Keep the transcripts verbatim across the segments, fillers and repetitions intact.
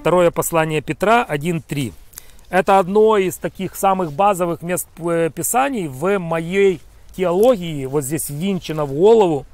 Второе послание Петра один три. Это одно из таких самых базовых мест Писаний в моей теологии, вот здесь винчено в голову.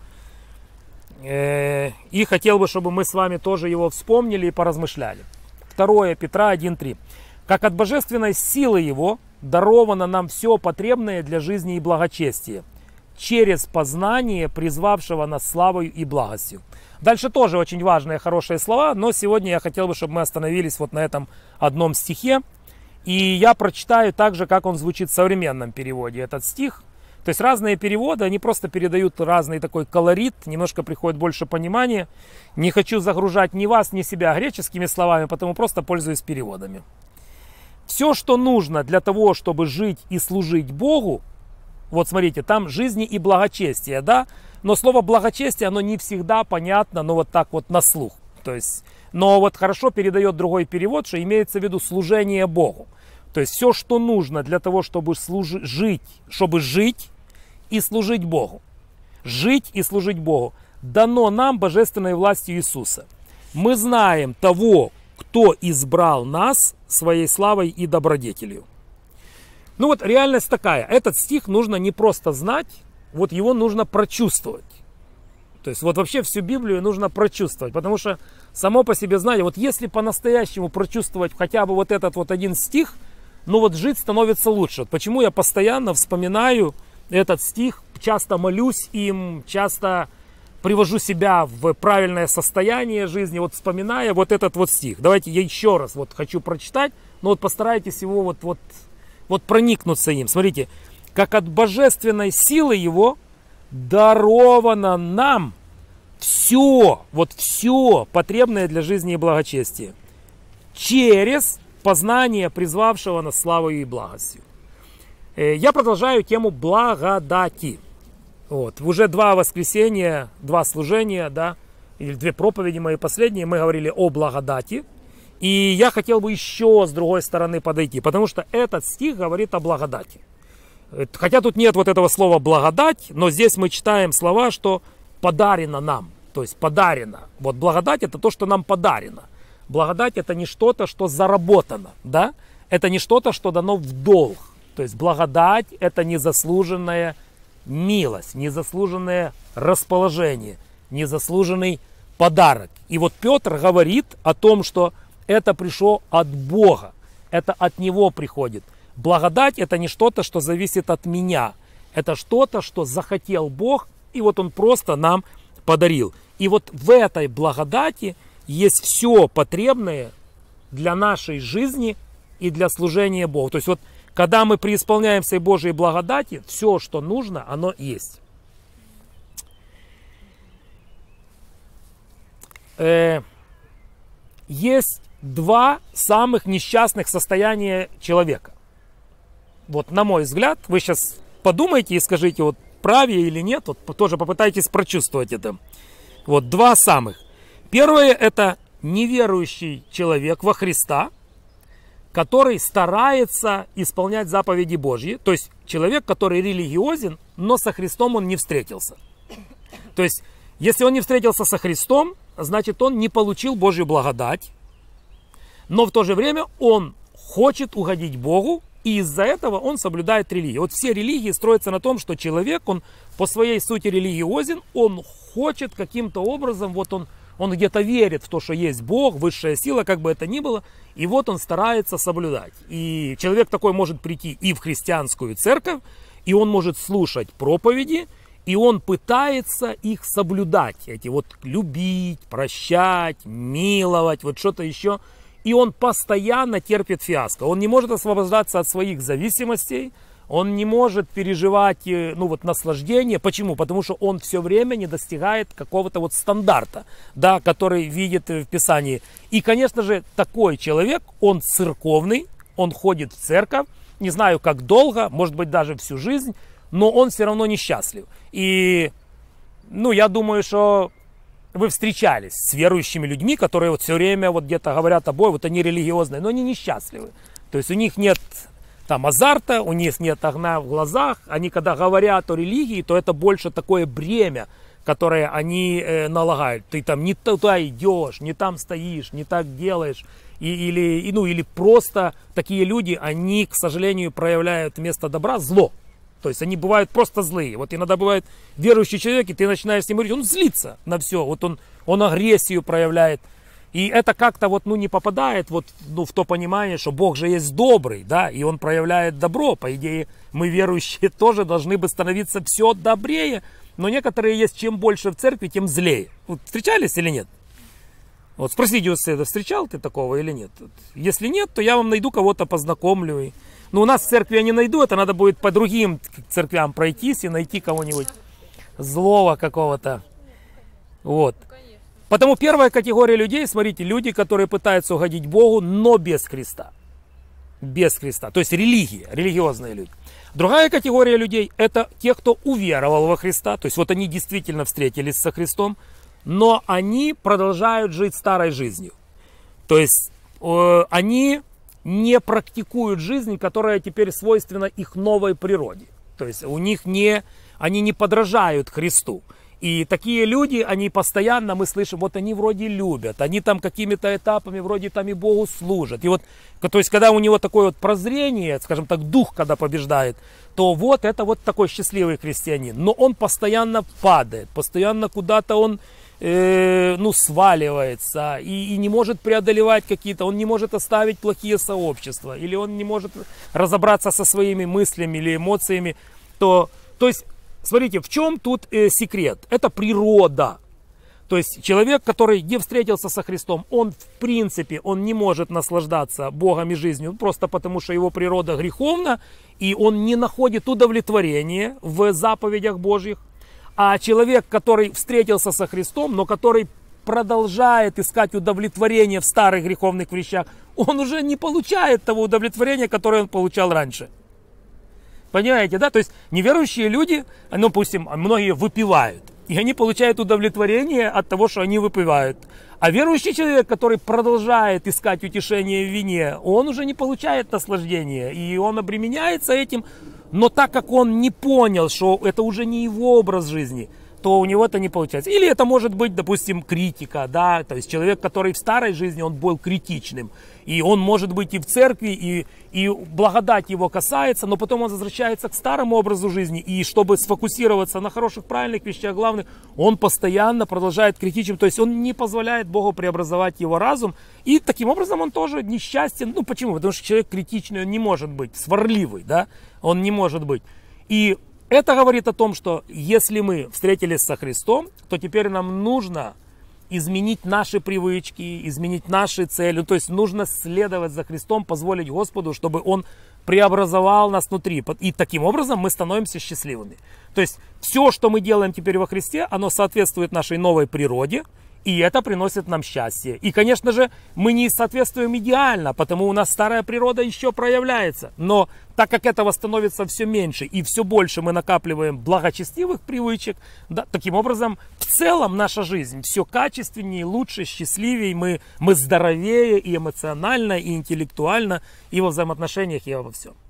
И хотел бы, чтобы мы с вами тоже его вспомнили и поразмышляли. Второе Петра один три. Как от божественной силы его даровано нам все потребное для жизни и благочестия, через познание призвавшего нас славою и благостью. Дальше тоже очень важные, хорошие слова, но сегодня я хотел бы, чтобы мы остановились вот на этом одном стихе. И я прочитаю так же, как он звучит в современном переводе, этот стих. То есть разные переводы, они просто передают разный такой колорит, немножко приходит больше понимания. Не хочу загружать ни вас, ни себя греческими словами, потому просто пользуюсь переводами. Все, что нужно для того, чтобы жить и служить Богу, вот смотрите, там жизни и благочестие, да? Но слово благочестие, оно не всегда понятно, но вот так вот на слух. То есть, но вот хорошо передает другой перевод, что имеется в виду служение Богу. То есть все, что нужно для того, чтобы служить, жить, чтобы жить и служить Богу. Жить и служить Богу дано нам божественной властью Иисуса. Мы знаем того, кто избрал нас своей славой и добродетелью. Ну вот реальность такая. Этот стих нужно не просто знать, вот его нужно прочувствовать. То есть вот вообще всю Библию нужно прочувствовать, потому что само по себе знание, вот если по-настоящему прочувствовать хотя бы вот этот вот один стих, ну вот жить становится лучше. Почему я постоянно вспоминаю этот стих, часто молюсь им, часто привожу себя в правильное состояние жизни, вот вспоминая вот этот вот стих. Давайте я еще раз вот хочу прочитать, но вот постарайтесь его вот, вот, вот проникнуться им. Смотрите, как от божественной силы его даровано нам все, вот все потребное для жизни и благочестия через познание призвавшего нас славою и благостью. Я продолжаю тему благодати. Вот. Уже два воскресенья, два служения, да, или две проповеди мои последние, мы говорили о благодати. И я хотел бы еще с другой стороны подойти, потому что этот стих говорит о благодати. Хотя тут нет вот этого слова благодать, но здесь мы читаем слова, что подарено нам. То есть подарено. Вот благодать это то, что нам подарено. Благодать это не что-то, что заработано, да? Это не что-то, что дано в долг. То есть благодать это незаслуженная милость, незаслуженное расположение, незаслуженный подарок. И вот Петр говорит о том, что это пришло от Бога, это от Него приходит. Благодать это не что-то, что зависит от меня, это что-то, что захотел Бог, и вот Он просто нам подарил. И вот в этой благодати есть все потребное для нашей жизни и для служения Богу. То есть вот когда мы преисполняемся Божьей благодати, все, что нужно, оно есть. Э, есть два самых несчастных состояния человека. Вот на мой взгляд, вы сейчас подумайте и скажите, вот правее или нет, вот тоже попытайтесь прочувствовать это. Вот два самых. Первое это неверующий человек во Христа, который старается исполнять заповеди Божьи. То есть человек, который религиозен, но со Христом он не встретился. То есть, если он не встретился со Христом, значит он не получил Божью благодать. Но в то же время он хочет угодить Богу, и из-за этого он соблюдает религию. Вот все религии строятся на том, что человек, он по своей сути религиозен, он хочет каким-то образом, вот он Он где-то верит в то, что есть Бог, высшая сила, как бы это ни было. И вот он старается соблюдать. И человек такой может прийти и в христианскую церковь, и он может слушать проповеди, и он пытается их соблюдать. Эти вот любить, прощать, миловать, вот что-то еще. И он постоянно терпит фиаско. Он не может освобождаться от своих зависимостей. Он не может переживать, ну вот, наслаждение. Почему? Потому что он все время не достигает какого-то вот стандарта, да, который видит в Писании. И, конечно же, такой человек, он церковный, он ходит в церковь, не знаю, как долго, может быть, даже всю жизнь, но он все равно несчастлив. И, ну, я думаю, что вы встречались с верующими людьми, которые вот все время вот где-то говорят о Боге, вот они религиозные, но они несчастливы. То есть у них нет там азарта, у них нет огня в глазах. Они когда говорят о религии, то это больше такое бремя, которое они э, налагают. Ты там не туда идешь, не там стоишь, не так делаешь. И, или, ну, или просто такие люди, они, к сожалению, проявляют вместо добра зло. То есть они бывают просто злые. Вот иногда бывает верующий человек, и ты начинаешь с ним говорить, он злится на все. Вот он, он агрессию проявляет. И это как-то вот, ну, не попадает вот, ну, в то понимание, что Бог же есть добрый, да, и Он проявляет добро. По идее, мы, верующие, тоже должны бы становиться все добрее. Но некоторые есть, чем больше в церкви, тем злее. Вот встречались или нет? Вот спросите у Седа, встречал ты такого или нет? Если нет, то я вам найду кого-то, познакомлю. И... Но у нас в церкви я не найду, это надо будет по другим церквям пройтись и найти кого-нибудь злого какого-то. Вот. Потому первая категория людей, смотрите, люди, которые пытаются угодить Богу, но без Христа. Без Христа. То есть религия, религиозные люди. Другая категория людей, это те, кто уверовал во Христа. То есть вот они действительно встретились со Христом, но они продолжают жить старой жизнью. То есть э, они не практикуют жизнь, которая теперь свойственна их новой природе. То есть у них не, они не подражают Христу. И такие люди, они постоянно, мы слышим, вот они вроде любят, они там какими-то этапами вроде там и Богу служат. И вот, то есть, когда у него такое вот прозрение, скажем так, дух, когда побеждает, то вот это вот такой счастливый христианин. Но он постоянно падает, постоянно куда-то он, э, ну, сваливается и, и не может преодолевать какие-то, он не может оставить плохие сообщества, или он не может разобраться со своими мыслями или эмоциями, то, то есть, смотрите, в чем тут э, секрет? Это природа. То есть человек, который не встретился со Христом, он в принципе, он не может наслаждаться Богом и жизнью, просто потому что его природа греховна, и он не находит удовлетворения в заповедях Божьих. А человек, который встретился со Христом, но который продолжает искать удовлетворение в старых греховных вещах, он уже не получает того удовлетворения, которое он получал раньше. Понимаете, да? То есть неверующие люди, ну, допустим, многие выпивают. И они получают удовлетворение от того, что они выпивают. А верующий человек, который продолжает искать утешение в вине, он уже не получает наслаждения. И он обременяется этим. Но так как он не понял, что это уже не его образ жизни, то у него это не получается. Или это может быть, допустим, критика, да, то есть человек, который в старой жизни, он был критичным. И он может быть и в церкви, и, и благодать его касается, но потом он возвращается к старому образу жизни. И чтобы сфокусироваться на хороших, правильных вещах, главных, он постоянно продолжает критичным. То есть он не позволяет Богу преобразовать его разум. И таким образом он тоже несчастен. Ну почему? Потому что человек критичный, он не может быть, сварливый, да, он не может быть. И это говорит о том, что если мы встретились со Христом, то теперь нам нужно изменить наши привычки, изменить наши цели. То есть нужно следовать за Христом, позволить Господу, чтобы Он преобразовал нас внутри. И таким образом мы становимся счастливыми. То есть все, что мы делаем теперь во Христе, оно соответствует нашей новой природе. И это приносит нам счастье. И, конечно же, мы не соответствуем идеально, потому у нас старая природа еще проявляется. Но так как этого становится все меньше и все больше мы накапливаем благочестивых привычек, да, таким образом, в целом наша жизнь все качественнее, лучше, счастливее, мы, мы здоровее и эмоционально, и интеллектуально, и во взаимоотношениях, и во всем.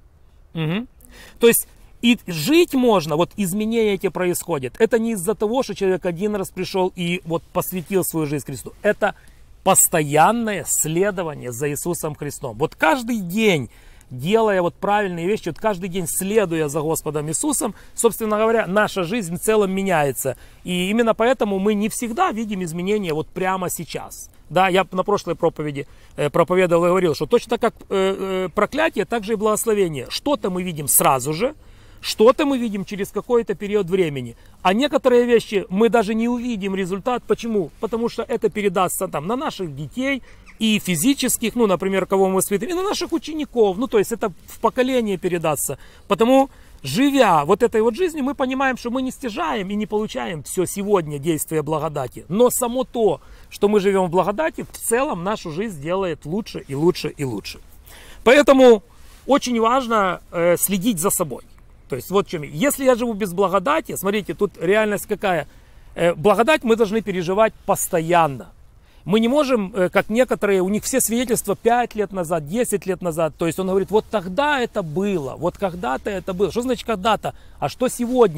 Угу. То есть, и жить можно, вот изменения эти происходят. Это не из-за того, что человек один раз пришел и вот посвятил свою жизнь Христу. Это постоянное следование за Иисусом Христом. Вот каждый день, делая вот правильные вещи, вот каждый день следуя за Господом Иисусом, собственно говоря, наша жизнь в целом меняется. И именно поэтому мы не всегда видим изменения вот прямо сейчас. Да, я на прошлой проповеди э, проповедовал и говорил, что точно как э, э, проклятие, так же и благословение. Что-то мы видим сразу же, что-то мы видим через какой-то период времени. А некоторые вещи мы даже не увидим результат. Почему? Потому что это передастся там на наших детей и физических, ну, например, кого мы воспитываем, и на наших учеников. Ну, то есть это в поколение передастся. Потому, живя вот этой вот жизнью, мы понимаем, что мы не стяжаем и не получаем все сегодня действие благодати. Но само то, что мы живем в благодати, в целом нашу жизнь делает лучше и лучше и лучше. Поэтому очень важно э, следить за собой. То есть вот в чем. Если я живу без благодати, смотрите, тут реальность какая. Э, благодать мы должны переживать постоянно. Мы не можем, э, как некоторые, у них все свидетельства пять лет назад, десять лет назад. То есть он говорит, вот тогда это было, вот когда-то это было. Что значит когда-то? А что сегодня?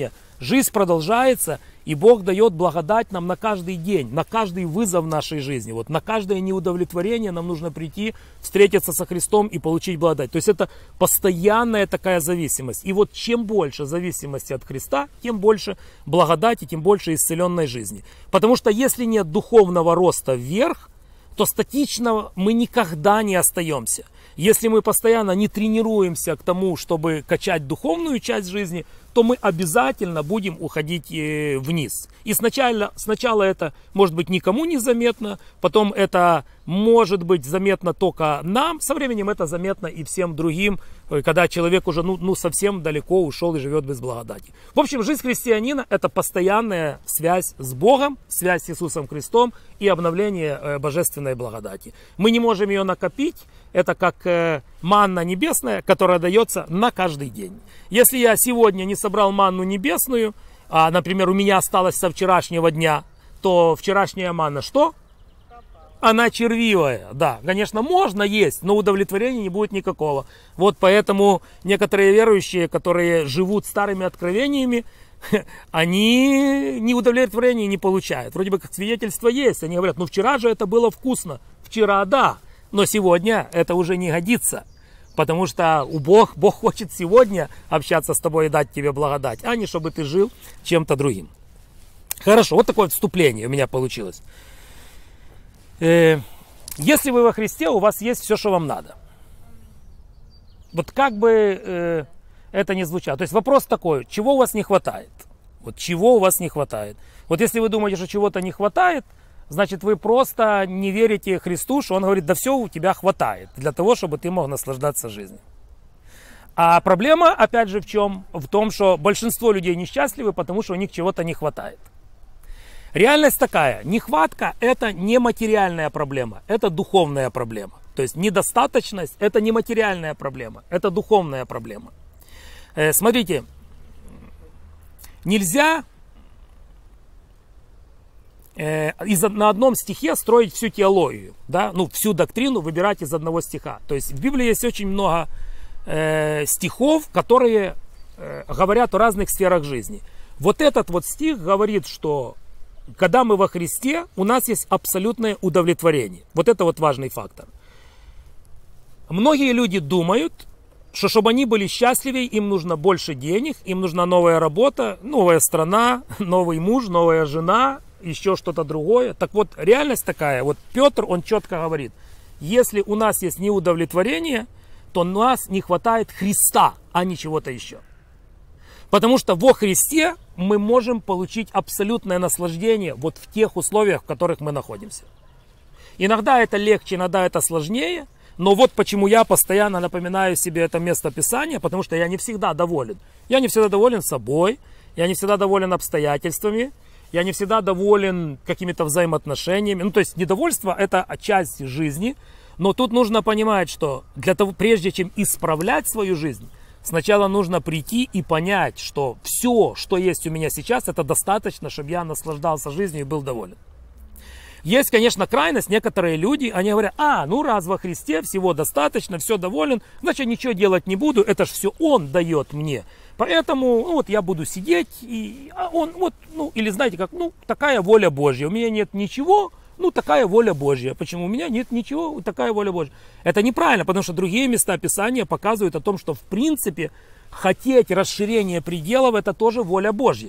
Жизнь продолжается, и Бог дает благодать нам на каждый день, на каждый вызов нашей жизни. Вот на каждое неудовлетворение нам нужно прийти, встретиться со Христом и получить благодать. То есть это постоянная такая зависимость. И вот чем больше зависимости от Христа, тем больше благодати, тем больше исцеленной жизни. Потому что если нет духовного роста вверх, то статично мы никогда не остаемся. Если мы постоянно не тренируемся к тому, чтобы качать духовную часть жизни, то мы обязательно будем уходить вниз. И сначала, сначала это может быть никому не заметно, потом это может быть заметно только нам, со временем это заметно и всем другим, когда человек уже ну, ну, совсем далеко ушел и живет без благодати. В общем, жизнь христианина — это постоянная связь с Богом, связь с Иисусом Христом и обновление божественной благодати. Мы не можем ее накопить. Это как манна небесная, которая дается на каждый день. Если я сегодня не собрал манну небесную, а, например, у меня осталось со вчерашнего дня, то вчерашняя манна что? Она червивая. Да, конечно, можно есть, но удовлетворения не будет никакого. Вот поэтому некоторые верующие, которые живут старыми откровениями, они ни удовлетворения не получают. Вроде бы как свидетельство есть. Они говорят, ну вчера же это было вкусно. Вчера да. Но сегодня это уже не годится, потому что у Бог, Бог хочет сегодня общаться с тобой и дать тебе благодать, а не чтобы ты жил чем-то другим. Хорошо, вот такое вступление у меня получилось. Э, если вы во Христе, у вас есть все, что вам надо. Вот как бы э, это ни звучало. То есть вопрос такой, чего у вас не хватает? Вот чего у вас не хватает? Вот если вы думаете, что чего-то не хватает, значит, вы просто не верите Христу, что Он говорит, да все у тебя хватает для того, чтобы ты мог наслаждаться жизнью. А проблема, опять же, в чем? В том, что большинство людей несчастливы, потому что у них чего-то не хватает. Реальность такая, нехватка — это не материальная проблема, это духовная проблема. То есть недостаточность — это не материальная проблема, это духовная проблема. Э, смотрите, нельзя... Из, на одном стихе строить всю теологию, да? Ну, всю доктрину выбирать из одного стиха. То есть в Библии есть очень много э, стихов, которые э, говорят о разных сферах жизни. Вот этот вот стих говорит, что когда мы во Христе, у нас есть абсолютное удовлетворение. Вот это вот важный фактор. Многие люди думают, что чтобы они были счастливее, им нужно больше денег, им нужна новая работа, новая страна, новый муж, новая жена, еще что-то другое. Так вот, реальность такая. Вот Петр, он четко говорит, если у нас есть неудовлетворение, то у нас не хватает Христа, а не чего-то еще. Потому что во Христе мы можем получить абсолютное наслаждение вот в тех условиях, в которых мы находимся. Иногда это легче, иногда это сложнее. Но вот почему я постоянно напоминаю себе это место Писания, потому что я не всегда доволен. Я не всегда доволен собой, я не всегда доволен обстоятельствами, я не всегда доволен какими-то взаимоотношениями. Ну, то есть недовольство — это часть жизни. Но тут нужно понимать, что для того, прежде чем исправлять свою жизнь, сначала нужно прийти и понять, что все, что есть у меня сейчас, это достаточно, чтобы я наслаждался жизнью и был доволен. Есть, конечно, крайность. Некоторые люди, они говорят, а, ну раз во Христе всего достаточно, все доволен, значит ничего делать не буду, это же все Он дает мне. Поэтому ну, вот я буду сидеть, и а он вот, ну, или знаете как, ну, такая воля Божья. У меня нет ничего, ну, такая воля Божья. Почему? У меня нет ничего, такая воля Божья. Это неправильно, потому что другие места Писания показывают о том, что в принципе хотеть расширения пределов — это тоже воля Божья.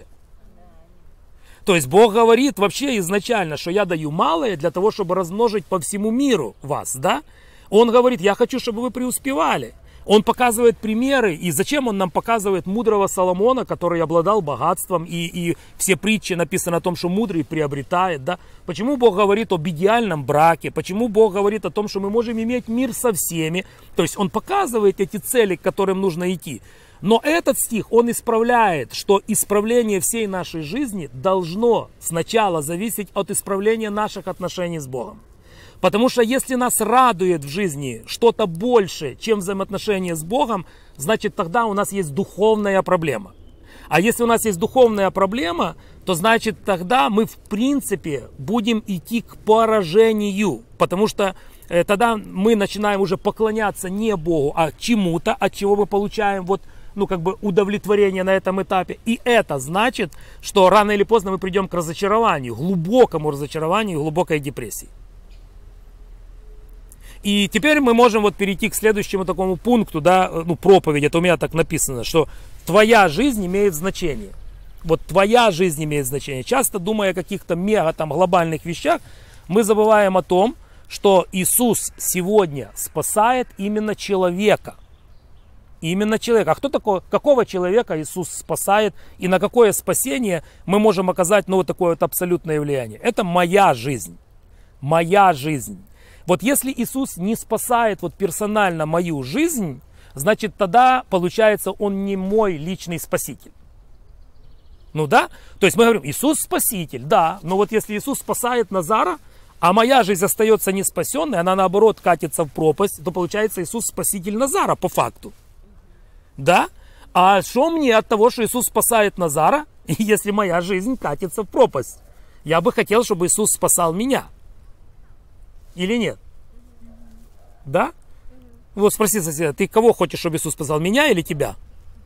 То есть Бог говорит вообще изначально, что я даю малое для того, чтобы размножить по всему миру вас, да? Он говорит, я хочу, чтобы вы преуспевали. Он показывает примеры, и зачем он нам показывает мудрого Соломона, который обладал богатством, и, и все притчи написаны о том, что мудрый приобретает, да? Почему Бог говорит об идеальном браке, почему Бог говорит о том, что мы можем иметь мир со всеми, то есть он показывает эти цели, к которым нужно идти. Но этот стих, он исправляет, что исправление всей нашей жизни должно сначала зависеть от исправления наших отношений с Богом. Потому что если нас радует в жизни что-то больше, чем взаимоотношения с Богом, значит тогда у нас есть духовная проблема. А если у нас есть духовная проблема, то значит тогда мы в принципе будем идти к поражению. Потому что э, тогда мы начинаем уже поклоняться не Богу, а чему-то, от чего мы получаем вот ну, как бы удовлетворение на этом этапе. И это значит, что рано или поздно мы придем к разочарованию, глубокому разочарованию, глубокой депрессии. И теперь мы можем вот перейти к следующему такому пункту, да, ну, проповедь, это у меня так написано, что твоя жизнь имеет значение. Вот твоя жизнь имеет значение. Часто, думая о каких-то мега там глобальных вещах, мы забываем о том, что Иисус сегодня спасает именно человека. Именно человека. А кто такой, какого человека Иисус спасает и на какое спасение мы можем оказать, ну, вот такое вот абсолютное влияние? Это моя жизнь. Моя жизнь. Вот если Иисус не спасает вот персонально мою жизнь, значит тогда получается Он не мой личный спаситель. Ну да? То есть мы говорим, Иисус спаситель, да. Но вот если Иисус спасает Назара, а моя жизнь остается не спасенной, она наоборот катится в пропасть, то получается Иисус спаситель Назара по факту. Да? А что мне от того, что Иисус спасает Назара, если моя жизнь катится в пропасть? Я бы хотел, чтобы Иисус спасал меня. Или нет? Да? Вот спроси соседа, ты кого хочешь, чтобы Иисус спасал, меня или тебя?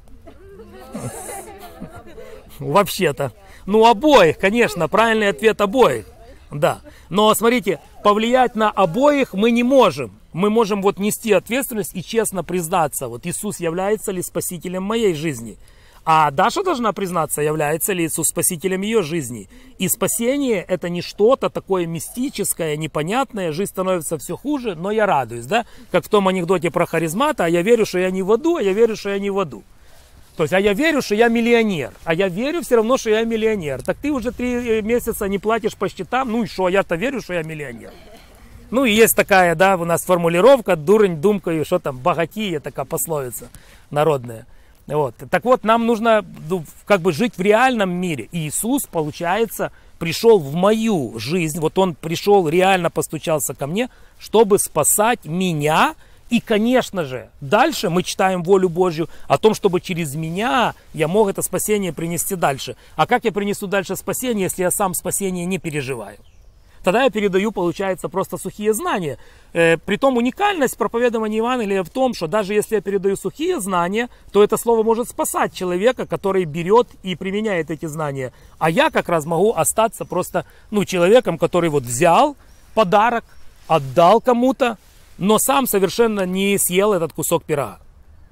Вообще-то. Ну, обоих, конечно, правильный ответ обоих. Да. Но смотрите, повлиять на обоих мы не можем. Мы можем вот нести ответственность и честно признаться, вот Иисус является ли спасителем моей жизни. А Даша должна признаться, является ли Иисус спасителем ее жизни. И спасение это не что-то такое мистическое, непонятное, жизнь становится все хуже, но я радуюсь, да? Как в том анекдоте про харизмата, а я верю, что я не в аду, а я верю, что я не в аду. То есть, а я верю, что я миллионер, а я верю все равно, что я миллионер. Так ты уже три месяца не платишь по счетам, ну и что, я-то верю, что я миллионер. Ну и есть такая, да, у нас формулировка, дурень думкаю, что там, богатие, такая пословица народная. Вот. Так вот, нам нужно, ну, как бы жить в реальном мире. И Иисус, получается, пришел в мою жизнь, вот Он пришел, реально постучался ко мне, чтобы спасать меня. И, конечно же, дальше мы читаем волю Божью о том, чтобы через меня я мог это спасение принести дальше. А как я принесу дальше спасение, если я сам спасение не переживаю? Тогда я передаю, получается, просто сухие знания. Э, притом уникальность проповедования Евангелия в том, что даже если я передаю сухие знания, то это слово может спасать человека, который берет и применяет эти знания. А я как раз могу остаться просто, ну, человеком, который вот взял подарок, отдал кому-то, но сам совершенно не съел этот кусок пирога.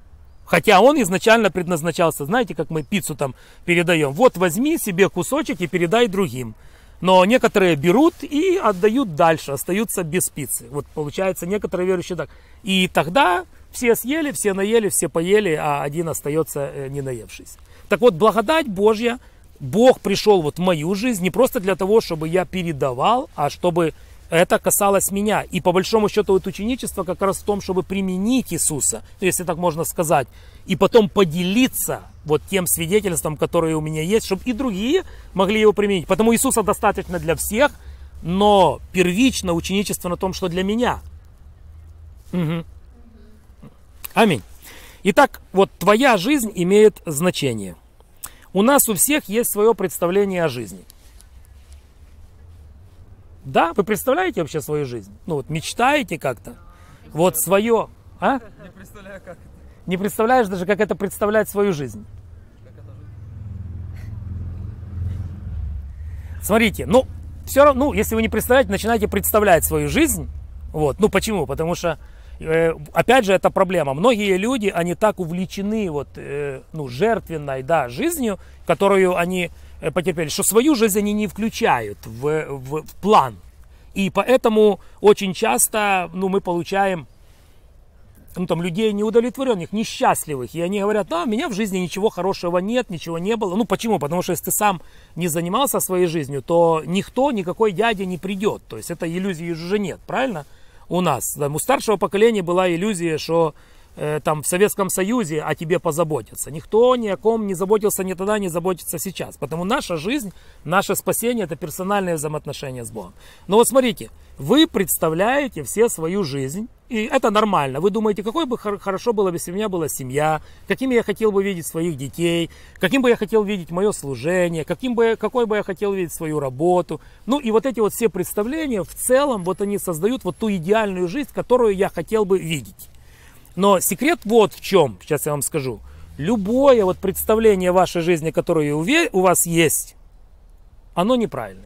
Хотя он изначально предназначался, знаете, как мы пиццу там передаем. Вот возьми себе кусочек и передай другим. Но некоторые берут и отдают дальше, остаются без пиццы. Вот получается, некоторые верующие так. И тогда все съели, все наели, все поели, а один остается не наевшись. Так вот, благодать Божья, Бог пришел вот в мою жизнь не просто для того, чтобы я передавал, а чтобы это касалось меня. И по большому счету вот ученичество как раз в том, чтобы применить Иисуса, если так можно сказать, и потом поделиться вот тем свидетельством, которое у меня есть, чтобы и другие могли его применить. Потому Иисуса достаточно для всех, но первично ученичество на том, что для меня. Угу. Аминь. Итак, вот твоя жизнь имеет значение. У нас у всех есть свое представление о жизни. Да, вы представляете вообще свою жизнь? Ну вот мечтаете как-то? Вот свое, а? Не представляю, как это. Не представляешь даже, как это представлять свою жизнь? Как это жить? Смотрите, ну, все равно, ну, если вы не представляете, начинайте представлять свою жизнь. Вот, ну почему? Потому что, э, опять же, это проблема. Многие люди, они так увлечены вот, э, ну, жертвенной, да, жизнью, которую они потерпели, что свою жизнь они не включают в, в, в план. И поэтому очень часто, ну, мы получаем, ну, там, людей неудовлетворенных, несчастливых. И они говорят, да, у меня в жизни ничего хорошего нет, ничего не было. Ну, почему? Потому что если ты сам не занимался своей жизнью, то никто, никакой дядя не придет. То есть, этой иллюзии уже нет, правильно? У нас. Там, у старшего поколения была иллюзия, что э, там в Советском Союзе о тебе позаботятся. Никто ни о ком не заботился ни тогда, не заботится сейчас. Потому наша жизнь, наше спасение – это персональные взаимоотношения с Богом. Но вот смотрите, вы представляете все свою жизнь. И это нормально. Вы думаете, какой бы хорошо было, если у меня была семья, какими я хотел бы видеть своих детей, каким бы я хотел видеть мое служение, каким бы, какой бы я хотел видеть свою работу. Ну и вот эти вот все представления в целом, вот они создают вот ту идеальную жизнь, которую я хотел бы видеть. Но секрет вот в чем, сейчас я вам скажу. любое вот представление вашей жизни, которое у вас есть, оно неправильное.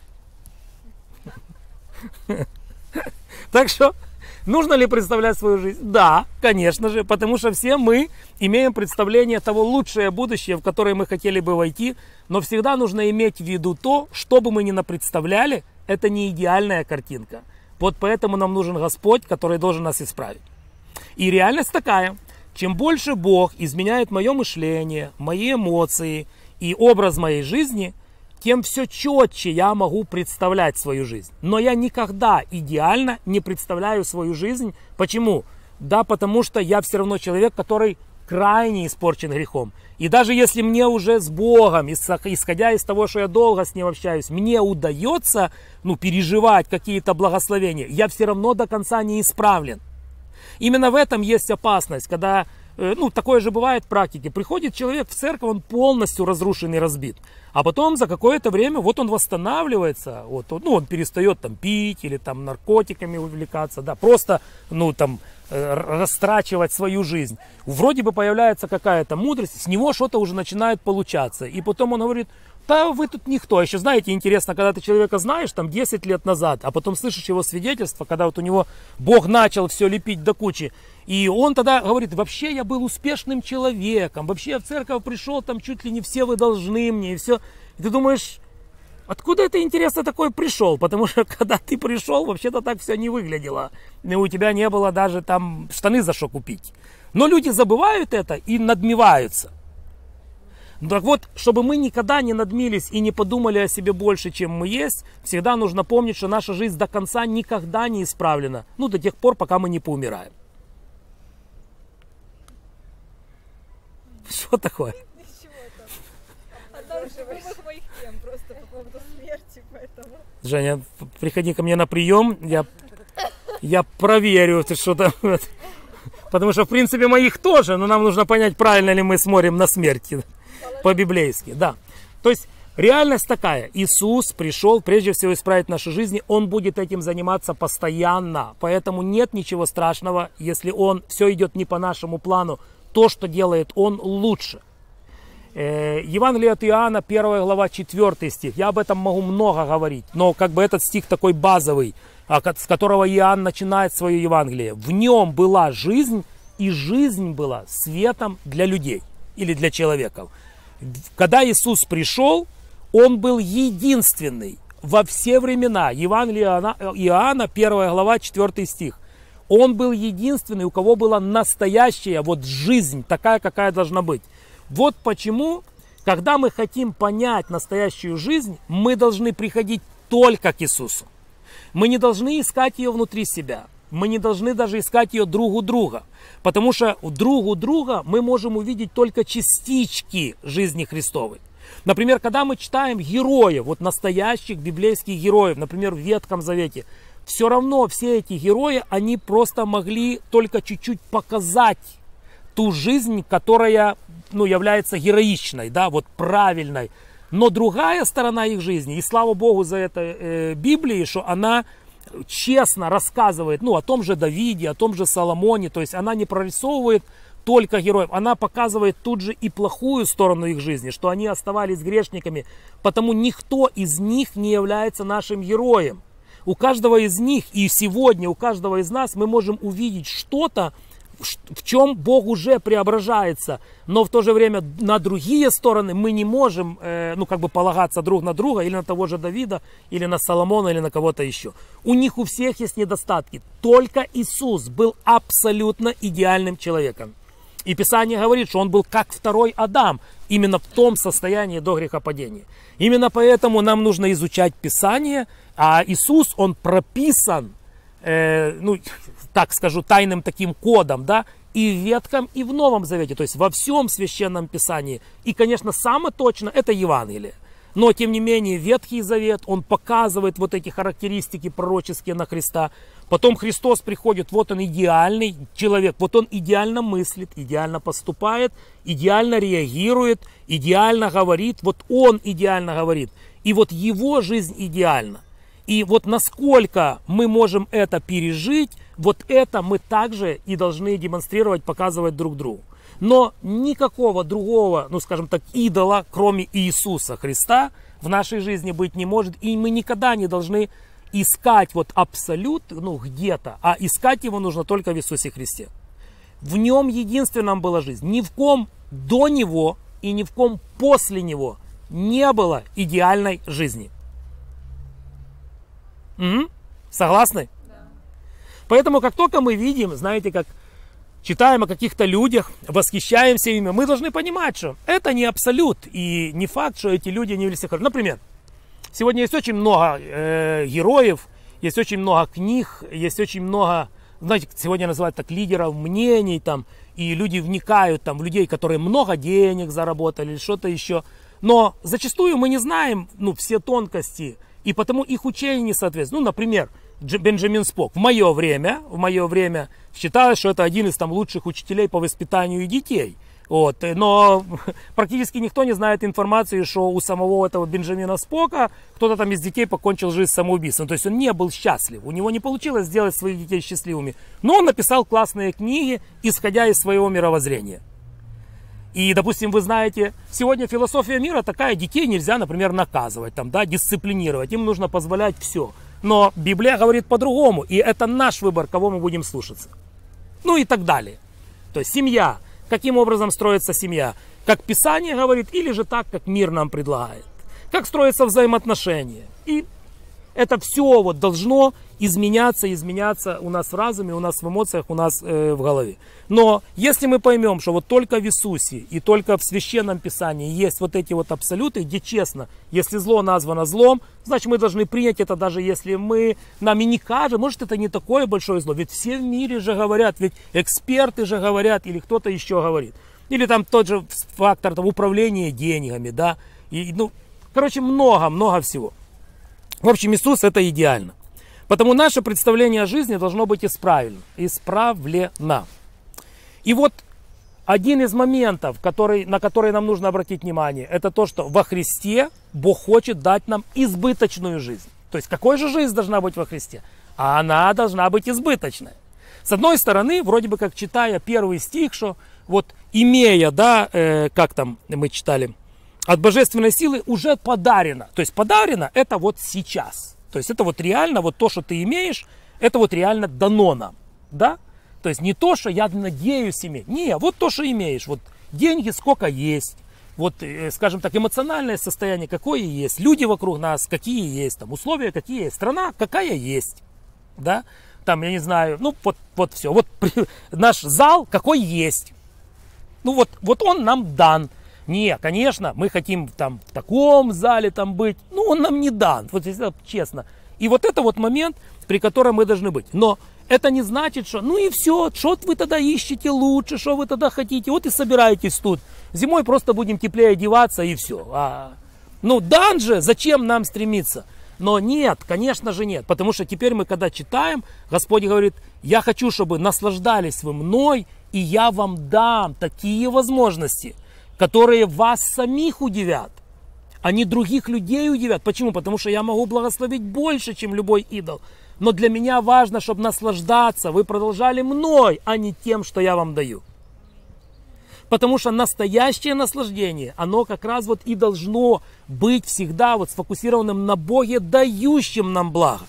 Так что, нужно ли представлять свою жизнь? Да, конечно же, потому что все мы имеем представление того лучшее будущее, в которое мы хотели бы войти, но всегда нужно иметь в виду то, что бы мы ни напредставляли, это не идеальная картинка. Вот поэтому нам нужен Господь, который должен нас исправить. И реальность такая, чем больше Бог изменяет мое мышление, мои эмоции и образ моей жизни, тем все четче я могу представлять свою жизнь. Но я никогда идеально не представляю свою жизнь. Почему? Да, потому что я все равно человек, который крайне испорчен грехом. И даже если мне уже с Богом, исходя из того, что я долго с Ним общаюсь, мне удается ну, переживать какие-то благословения, я все равно до конца не исправлен. Именно в этом есть опасность, когда, ну, такое же бывает в практике. Приходит человек в церковь, он полностью разрушен и разбит. А потом за какое-то время вот он восстанавливается, вот, ну, он перестает там пить или там наркотиками увлекаться, да, просто, ну, там, растрачивать свою жизнь. Вроде бы появляется какая-то мудрость, с него что-то уже начинает получаться. И потом он говорит, да вы тут никто. Еще знаете, интересно, когда ты человека знаешь там десять лет назад, а потом слышишь его свидетельство, когда вот у него Бог начал все лепить до кучи. И он тогда говорит, вообще я был успешным человеком, вообще я в церковь пришел, там чуть ли не все вы должны мне, и все. И ты думаешь, откуда это, интересно, такой пришел? Потому что когда ты пришел, вообще-то так все не выглядело. И у тебя не было даже там штаны за что купить. Но люди забывают это и надмеваются. Так вот, чтобы мы никогда не надмились и не подумали о себе больше, чем мы есть, всегда нужно помнить, что наша жизнь до конца никогда не исправлена. Ну, до тех пор, пока мы не поумираем. Что такое? Ничего там. Одна из любимых моих тем просто по поводу смерти, поэтому... Женя, приходи ко мне на прием, я, я проверю, ты что-то... Потому что, в принципе, моих тоже, но нам нужно понять, правильно ли мы смотрим на смерть по-библейски. Да. То есть, реальность такая. Иисус пришел, прежде всего, исправить наши жизни. Он будет этим заниматься постоянно. Поэтому нет ничего страшного, если Он все идет не по нашему плану. То, что делает Он, лучше. Евангелие от Иоанна, первая глава, четвёртый стих. Я об этом могу много говорить, но как бы этот стих такой базовый, с которого Иоанн начинает свое Евангелие. В нем была жизнь, и жизнь была светом для людей или для человеков. Когда Иисус пришел, Он был единственный во все времена. Евангелие Иоанна, первая глава, четвёртый стих. Он был единственный, у кого была настоящая вот жизнь, такая, какая должна быть. Вот почему, когда мы хотим понять настоящую жизнь, мы должны приходить только к Иисусу. Мы не должны искать ее внутри себя. Мы не должны даже искать ее друг у друга. Потому что друг у друга мы можем увидеть только частички жизни Христовой. Например, когда мы читаем героев, вот настоящих библейских героев, например, в Ветхом Завете, все равно все эти герои, они просто могли только чуть-чуть показать ту жизнь, которая, ну, является героичной, да, вот правильной. Но другая сторона их жизни, и слава Богу за это э, Библии, что она честно рассказывает, ну, о том же Давиде, о том же Соломоне, то есть она не прорисовывает только героев, она показывает тут же и плохую сторону их жизни, что они оставались грешниками, потому никто из них не является нашим героем. У каждого из них и сегодня у каждого из нас мы можем увидеть что-то, в чем Бог уже преображается, но в то же время на другие стороны мы не можем, э, ну, как бы полагаться друг на друга, или на того же Давида, или на Соломона, или на кого-то еще. У них у всех есть недостатки. Только Иисус был абсолютно идеальным человеком. И Писание говорит, что Он был как второй Адам, именно в том состоянии до грехопадения. Именно поэтому нам нужно изучать Писание, а Иисус, Он прописан, э, ну, так скажу, тайным таким кодом, да, и в Ветхом, и в Новом Завете, то есть во всем Священном Писании. И, конечно, самое точно это Евангелие. Но, тем не менее, Ветхий Завет, он показывает вот эти характеристики пророческие на Христа. Потом Христос приходит, вот он идеальный человек, вот он идеально мыслит, идеально поступает, идеально реагирует, идеально говорит, вот он идеально говорит. И вот его жизнь идеальна. И вот насколько мы можем это пережить, вот это мы также и должны демонстрировать, показывать друг другу. Но никакого другого, ну скажем так, идола, кроме Иисуса Христа, в нашей жизни быть не может. И мы никогда не должны искать вот абсолют, ну где-то, а искать его нужно только в Иисусе Христе. В нем единственном была жизнь. Ни в ком до него и ни в ком после него не было идеальной жизни. Угу. Согласны? Да. Поэтому как только мы видим, знаете, как читаем о каких-то людях, восхищаемся ими, мы должны понимать, что это не абсолют и не факт, что эти люди не являлись хорошими. Например, сегодня есть очень много э, героев, есть очень много книг, есть очень много, знаете, сегодня называют так лидеров мнений, там, и люди вникают там, в людей, которые много денег заработали или что-то еще. Но зачастую мы не знаем ну, все тонкости, и потому их учение не соответствует. Ну, например, Бенджамин Спок. В мое время, в мое время считалось, что это один из там, лучших учителей по воспитанию детей. Вот. Но практически никто не знает информации, что у самого этого Бенджамина Спока кто-то там из детей покончил жизнь самоубийством. То есть он не был счастлив. У него не получилось сделать своих детей счастливыми. Но он написал классные книги, исходя из своего мировоззрения. И, допустим, вы знаете, сегодня философия мира такая, детей нельзя, например, наказывать, там, да, дисциплинировать, им нужно позволять все. Но Библия говорит по-другому, и это наш выбор, кого мы будем слушаться. Ну и так далее. То есть семья, каким образом строится семья? Как Писание говорит, или же так, как мир нам предлагает. Как строятся взаимоотношения. И это все вот должно изменяться, изменяться у нас в разуме, у нас в эмоциях, у нас э, в голове. Но если мы поймем, что вот только в Иисусе и только в Священном Писании есть вот эти вот абсолюты, где честно, если зло названо злом, значит мы должны принять это, даже если мы, нам и не кажется, может это не такое большое зло, ведь все в мире же говорят, ведь эксперты же говорят, или кто-то еще говорит. Или там тот же фактор там, управления деньгами, да, и, ну, короче, много-много всего. В общем, Иисус это идеально. Потому наше представление о жизни должно быть исправлено. Исправлено. И вот один из моментов, который, на который нам нужно обратить внимание, это то, что во Христе Бог хочет дать нам избыточную жизнь. То есть, какой же жизнь должна быть во Христе? А она должна быть избыточная. С одной стороны, вроде бы как читая первый стих, что вот имея, да, э, как там мы читали, от божественной силы уже подарено. То есть подарено это вот сейчас. То есть это вот реально, вот то, что ты имеешь, это вот реально дано нам. Да? То есть не то, что я надеюсь иметь. Не, вот то, что имеешь. Вот деньги сколько есть. Вот, скажем так, эмоциональное состояние какое есть. Люди вокруг нас какие есть. Там, условия какие есть. Страна какая есть. Да? Там, я не знаю, ну вот, вот все. Вот наш зал какой есть. Ну вот, вот он нам дан. Не, конечно, мы хотим там в таком зале там быть, но он нам не дан, вот если честно. И вот это вот момент, при котором мы должны быть. Но это не значит, что ну и все, что вы тогда ищете лучше, что вы тогда хотите, вот и собираетесь тут. Зимой просто будем теплее одеваться и все. А, ну дан же, зачем нам стремиться? Но нет, конечно же нет, потому что теперь мы когда читаем, Господь говорит, я хочу, чтобы наслаждались вы мной, и я вам дам такие возможности, которые вас самих удивят, а не других людей удивят. Почему? Потому что я могу благословить больше, чем любой идол. Но для меня важно, чтобы наслаждаться, вы продолжали мной, а не тем, что я вам даю. Потому что настоящее наслаждение, оно как раз вот и должно быть всегда вот сфокусированным на Боге, дающим нам благо.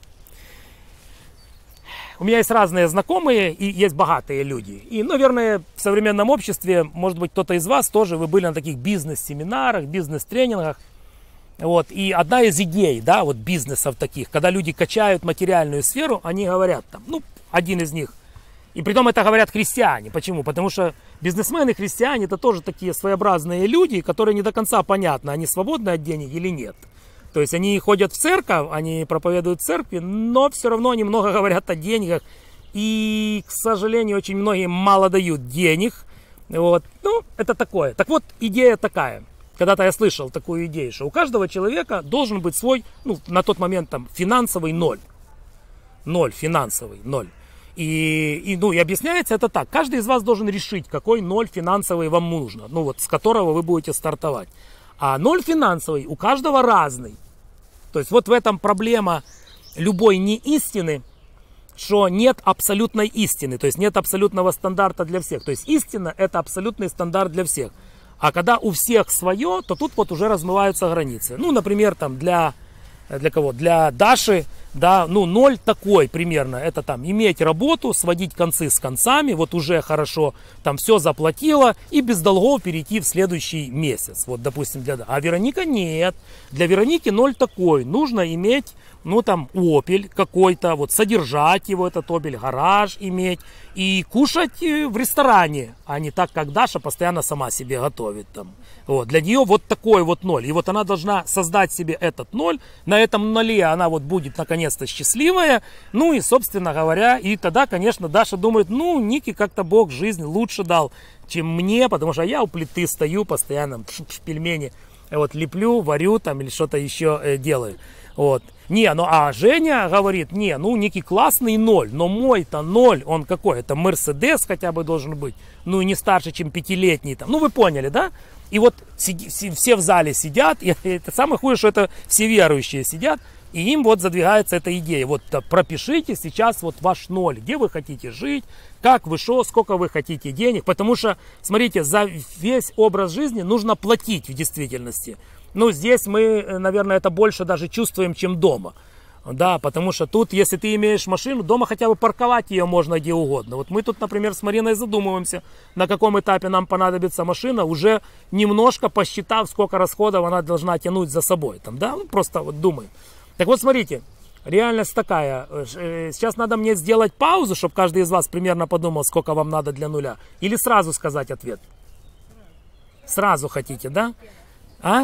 У меня есть разные знакомые и есть богатые люди. И, наверное, в современном обществе, может быть, кто-то из вас тоже, вы были на таких бизнес-семинарах, бизнес-тренингах. Вот. И одна из идей, да, вот бизнесов таких, когда люди качают материальную сферу, они говорят там, ну, один из них. И притом это говорят христиане. Почему? Потому что бизнесмены, христиане, это тоже такие своеобразные люди, которые не до конца понятно, они свободны от денег или нет. То есть они ходят в церковь, они проповедуют в церкви, но все равно они много говорят о деньгах. И, к сожалению, очень многие мало дают денег. Вот. Ну, это такое. Так вот, идея такая. Когда-то я слышал такую идею, что у каждого человека должен быть свой, ну, на тот момент там, финансовый ноль. Ноль, финансовый ноль. И, и, ну, и объясняется это так. Каждый из вас должен решить, какой ноль финансовый вам нужно. Ну, вот, с которого вы будете стартовать. А ноль финансовый у каждого разный. То есть вот в этом проблема любой неистины, что нет абсолютной истины, то есть нет абсолютного стандарта для всех. То есть истина — это абсолютный стандарт для всех. А когда у всех свое, то тут вот уже размываются границы. Ну, например, там для, для кого? Для Даши, да, ну, ноль такой примерно. Это там иметь работу, сводить концы с концами, вот уже хорошо, там все заплатила, и без долгов перейти в следующий месяц. Вот, допустим, для... А Вероника нет. Для Вероники ноль такой. Нужно иметь, ну, там, опель какой-то, вот, содержать его, этот опель, гараж иметь, и кушать в ресторане, а не так, как Даша постоянно сама себе готовит там. Вот, для нее вот такой вот ноль. И вот она должна создать себе этот ноль. На этом ноле она вот будет наконец-то счастливая. Ну и, собственно говоря, и тогда, конечно, Даша думает, ну, Нике как-то Бог жизнь лучше дал, чем мне, потому что я у плиты стою постоянно, пельмени вот леплю, варю там или что-то еще э, делаю. Вот. Не, ну а Женя говорит, не, ну Ники классный ноль, но мой-то ноль, он какой? Это Мерседес хотя бы должен быть, ну и не старше, чем пятилетний там. Ну вы поняли, да? И вот сиди, все в зале сидят, и это самое хуже, что это все верующие сидят, и им вот задвигается эта идея. Вот пропишите сейчас вот ваш ноль, где вы хотите жить, как вы шо, сколько вы хотите денег. Потому что, смотрите, за весь образ жизни нужно платить в действительности. Ну, здесь мы, наверное, это больше даже чувствуем, чем дома. Да, потому что тут, если ты имеешь машину, дома хотя бы парковать ее можно где угодно. Вот мы тут, например, с Мариной задумываемся, на каком этапе нам понадобится машина, уже немножко посчитав, сколько расходов она должна тянуть за собой. Там, да, ну, просто вот думаем. Так вот, смотрите, реальность такая. Сейчас надо мне сделать паузу, чтобы каждый из вас примерно подумал, сколько вам надо для нуля. Или сразу сказать ответ? Сразу хотите, да? А?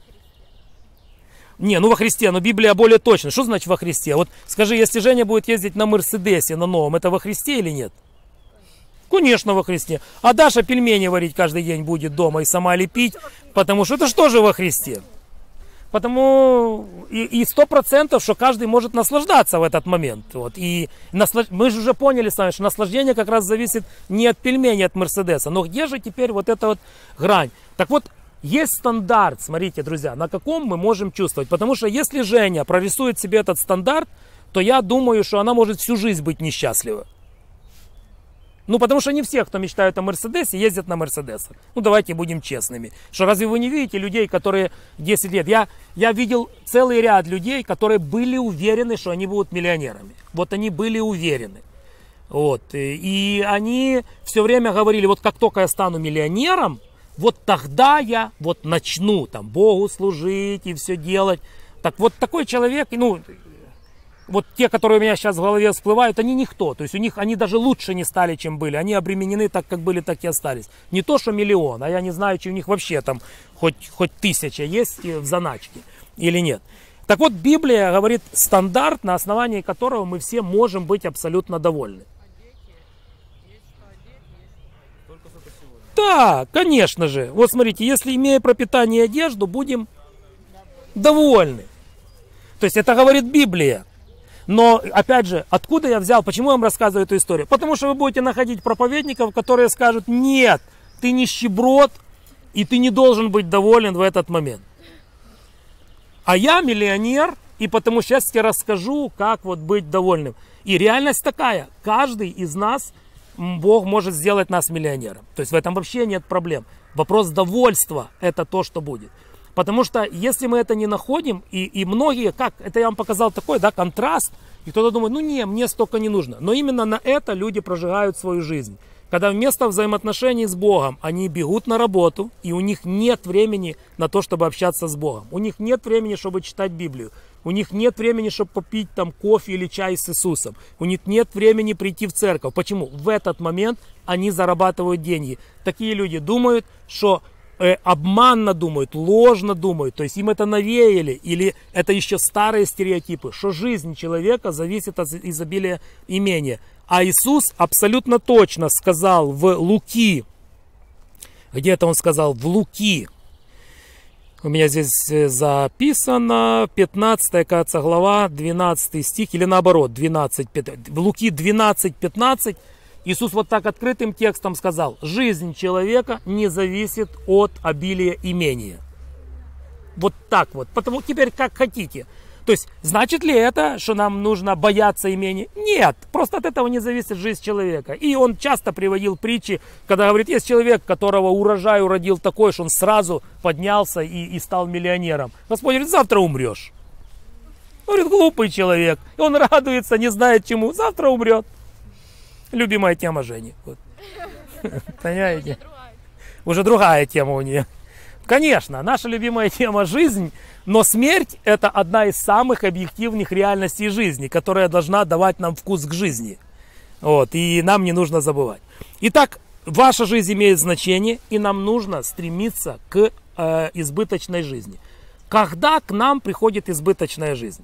Не, ну во Христе, но Библия более точно. Что значит во Христе? Вот скажи, если Женя будет ездить на Мерседесе, на новом, это во Христе или нет? Конечно, во Христе. А Даша пельмени варить каждый день будет дома и сама лепить, потому что это что же во Христе? Потому и сто процентов, что каждый может наслаждаться в этот момент. Вот. И наслаж... мы же уже поняли с вами, что наслаждение как раз зависит не от пельменей, от Мерседеса. Но где же теперь вот эта вот грань? Так вот, есть стандарт, смотрите, друзья, на каком мы можем чувствовать. Потому что если Женя прорисует себе этот стандарт, то я думаю, что она может всю жизнь быть несчастлива. Ну, потому что не все, кто мечтают о Мерседесе, ездят на Мерседесах. Ну, давайте будем честными. Что разве вы не видите людей, которые десять лет... Я, я видел целый ряд людей, которые были уверены, что они будут миллионерами. Вот они были уверены. Вот. И они все время говорили, вот как только я стану миллионером, вот тогда я вот начну там Богу служить и все делать. Так вот такой человек, ну, вот те, которые у меня сейчас в голове всплывают, они никто. То есть у них, они даже лучше не стали, чем были. Они обременены так, как были, так и остались. Не то, что миллион, а я не знаю, чи у них вообще там хоть, хоть тысяча есть в заначке или нет. Так вот, Библия говорит стандарт, на основании которого мы все можем быть абсолютно довольны. Да, конечно же. Вот смотрите, если имея пропитание и одежду, будем довольны. То есть это говорит Библия. Но, опять же, откуда я взял, почему я вам рассказываю эту историю? Потому что вы будете находить проповедников, которые скажут, нет, ты нищеброд, и ты не должен быть доволен в этот момент. А я миллионер, и потому сейчас я тебе расскажу, как вот быть довольным. И реальность такая, каждый из нас, Бог может сделать нас миллионером. То есть в этом вообще нет проблем. Вопрос довольства – это то, что будет. Потому что если мы это не находим, и, и многие, как, это я вам показал такой, да, контраст, и кто-то думает, ну не, мне столько не нужно. Но именно на это люди прожигают свою жизнь. Когда вместо взаимоотношений с Богом они бегут на работу, и у них нет времени на то, чтобы общаться с Богом. У них нет времени, чтобы читать Библию. У них нет времени, чтобы попить там кофе или чай с Иисусом. У них нет времени прийти в церковь. Почему? В этот момент они зарабатывают деньги. Такие люди думают, что э, обманно думают, ложно думают. То есть им это навеяли. Или это еще старые стереотипы, что жизнь человека зависит от изобилия имения. А Иисус абсолютно точно сказал в Луки, где-то он сказал в Луки, у меня здесь записано пятнадцатая, кажется, глава, двенадцатый стих, или наоборот, двенадцать, в Луки двенадцать пятнадцать, Иисус вот так открытым текстом сказал, жизнь человека не зависит от обилия имения. Вот так вот, потому теперь как хотите. То То есть, значит ли это, что нам нужно бояться имения? Нет, просто от этого не зависит жизнь человека. И он часто приводил притчи, когда говорит, есть человек, которого урожай уродил такой, что он сразу поднялся и, и стал миллионером. Господь говорит, завтра умрешь. Он говорит, глупый человек. И он радуется, не знает чему. Завтра умрет. Любимая тема Жени. Вот. Понимаете? Уже другая тема у нее. Конечно, наша любимая тема жизнь, но смерть это одна из самых объективных реальностей жизни, которая должна давать нам вкус к жизни. Вот, и нам не нужно забывать. Итак, ваша жизнь имеет значение, и нам нужно стремиться к э, избыточной жизни. Когда к нам приходит избыточная жизнь?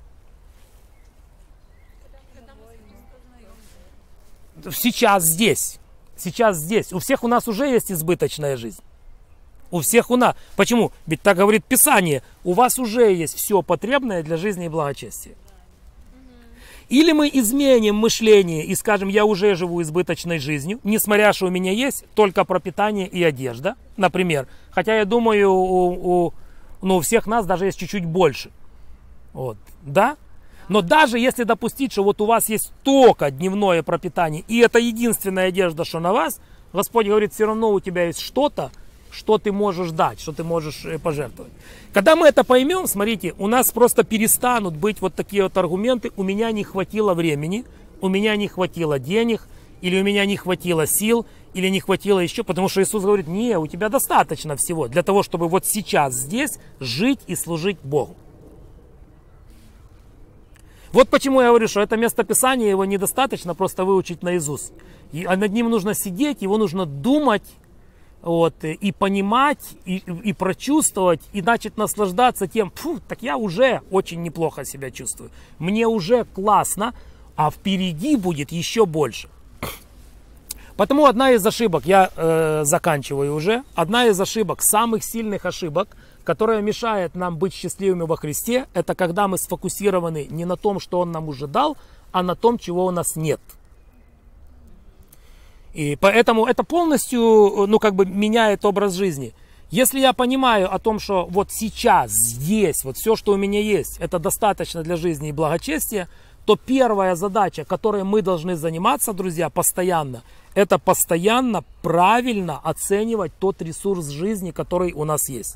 Сейчас здесь. Сейчас здесь. У всех у нас уже есть избыточная жизнь. У всех у нас. Почему? Ведь так говорит Писание. У вас уже есть все потребное для жизни и благочестия. Или мы изменим мышление и скажем, я уже живу избыточной жизнью, несмотря что у меня есть только пропитание и одежда, например. Хотя я думаю, у, у, ну, у всех нас даже есть чуть-чуть больше. Вот. Да? Но даже если допустить, что вот у вас есть только дневное пропитание, и это единственная одежда, что на вас, Господь говорит, все равно у тебя есть что-то, что ты можешь дать, что ты можешь пожертвовать. Когда мы это поймем, смотрите, у нас просто перестанут быть вот такие вот аргументы, у меня не хватило времени, у меня не хватило денег, или у меня не хватило сил, или не хватило еще, потому что Иисус говорит, не, у тебя достаточно всего для того, чтобы вот сейчас здесь жить и служить Богу. Вот почему я говорю, что это местописание, его недостаточно просто выучить наизусть. И, а над ним нужно сидеть, его нужно думать, вот, и понимать, и, и прочувствовать, и начать наслаждаться тем, фу, так я уже очень неплохо себя чувствую. Мне уже классно, а впереди будет еще больше. Потому одна из ошибок, я э, заканчиваю уже, одна из ошибок, самых сильных ошибок, которая мешает нам быть счастливыми во Христе, это когда мы сфокусированы не на том, что Он нам уже дал, а на том, чего у нас нет. И поэтому это полностью, ну, как бы меняет образ жизни. Если я понимаю о том, что вот сейчас, здесь, вот все, что у меня есть, это достаточно для жизни и благочестия, то первая задача, которой мы должны заниматься, друзья, постоянно, это постоянно правильно оценивать тот ресурс жизни, который у нас есть.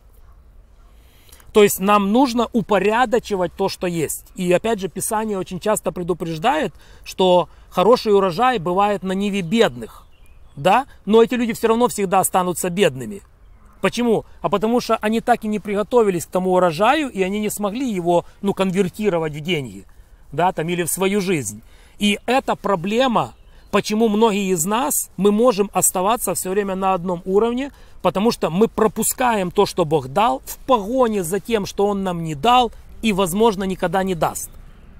То есть нам нужно упорядочивать то, что есть. И опять же, Писание очень часто предупреждает, что хороший урожай бывает на ниве бедных. Да? Но эти люди все равно всегда останутся бедными. Почему? А потому что они так и не приготовились к тому урожаю, и они не смогли его, ну, конвертировать в деньги, да, там, или в свою жизнь. И это проблема, почему многие из нас, мы можем оставаться все время на одном уровне, потому что мы пропускаем то, что Бог дал, в погоне за тем, что Он нам не дал и, возможно, никогда не даст.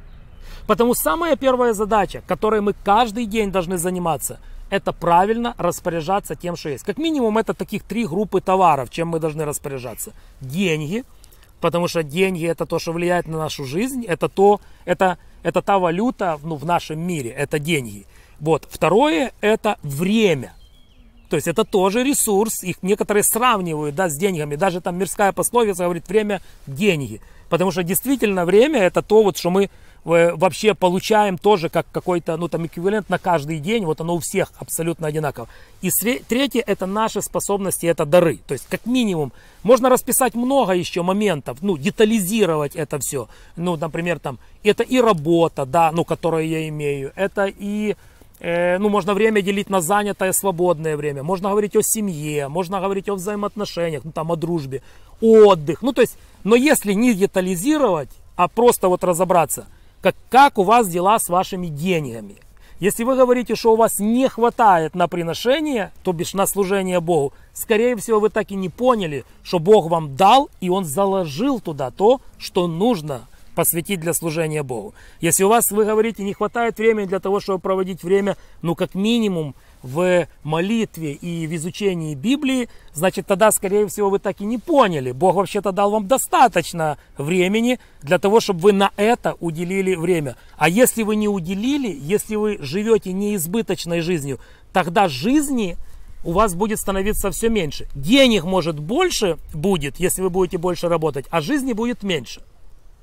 Потому самая первая задача, которой мы каждый день должны заниматься, это правильно распоряжаться тем, что есть. Как минимум, это таких три группы товаров, чем мы должны распоряжаться. Деньги, потому что деньги это то, что влияет на нашу жизнь, это, то, это, это та валюта, ну, в нашем мире, это деньги. Вот. Второе, это время. То есть это тоже ресурс, их некоторые сравнивают, да, с деньгами. Даже там мирская пословица говорит время – деньги. Потому что действительно время – это то, вот, что мы вообще получаем тоже как какой-то, ну, там, эквивалент на каждый день. Вот оно у всех абсолютно одинаково. И третье – это наши способности, это дары. То есть как минимум можно расписать много еще моментов, ну, детализировать это все. Ну, например, там, это и работа, да, ну, которую я имею, это и... Ну, можно время делить на занятое, свободное время. Можно говорить о семье, можно говорить о взаимоотношениях, ну, там, о дружбе, отдых. Ну, то есть, но если не детализировать, а просто вот разобраться, как, как у вас дела с вашими деньгами. Если вы говорите, что у вас не хватает на приношение, то бишь на служение Богу, скорее всего, вы так и не поняли, что Бог вам дал, и Он заложил туда то, что нужно посвятить для служения Богу. Если у вас, вы говорите, не хватает времени для того, чтобы проводить время, ну, как минимум, в молитве и в изучении Библии, значит, тогда, скорее всего, вы так и не поняли. Бог вообще-то дал вам достаточно времени для того, чтобы вы на это уделили время. А если вы не уделили, если вы живете неизбыточной жизнью, тогда жизни у вас будет становиться все меньше. Денег, может, больше будет, если вы будете больше работать, а жизни будет меньше.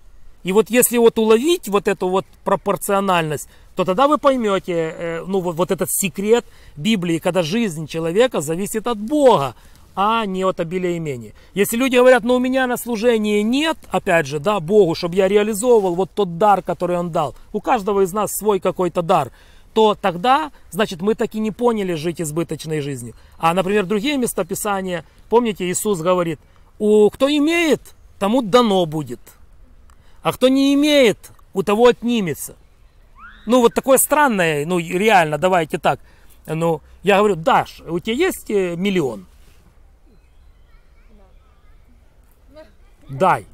И вот если вот уловить вот эту вот пропорциональность, то тогда вы поймете, э, ну вот, вот этот секрет Библии, когда жизнь человека зависит от Бога, а не от обилия имения. Если люди говорят, ну у меня на служении нет, опять же, да, Богу, чтобы я реализовывал вот тот дар, который Он дал. У каждого из нас свой какой-то дар. То тогда, значит, мы таки не поняли жить избыточной жизнью. А, например, другие местописания, помните, Иисус говорит, у кто имеет, тому дано будет. А кто не имеет, у того отнимется. Ну, вот такое странное, ну, реально, давайте так. Ну, я говорю, Даш, у тебя есть миллион? Дай.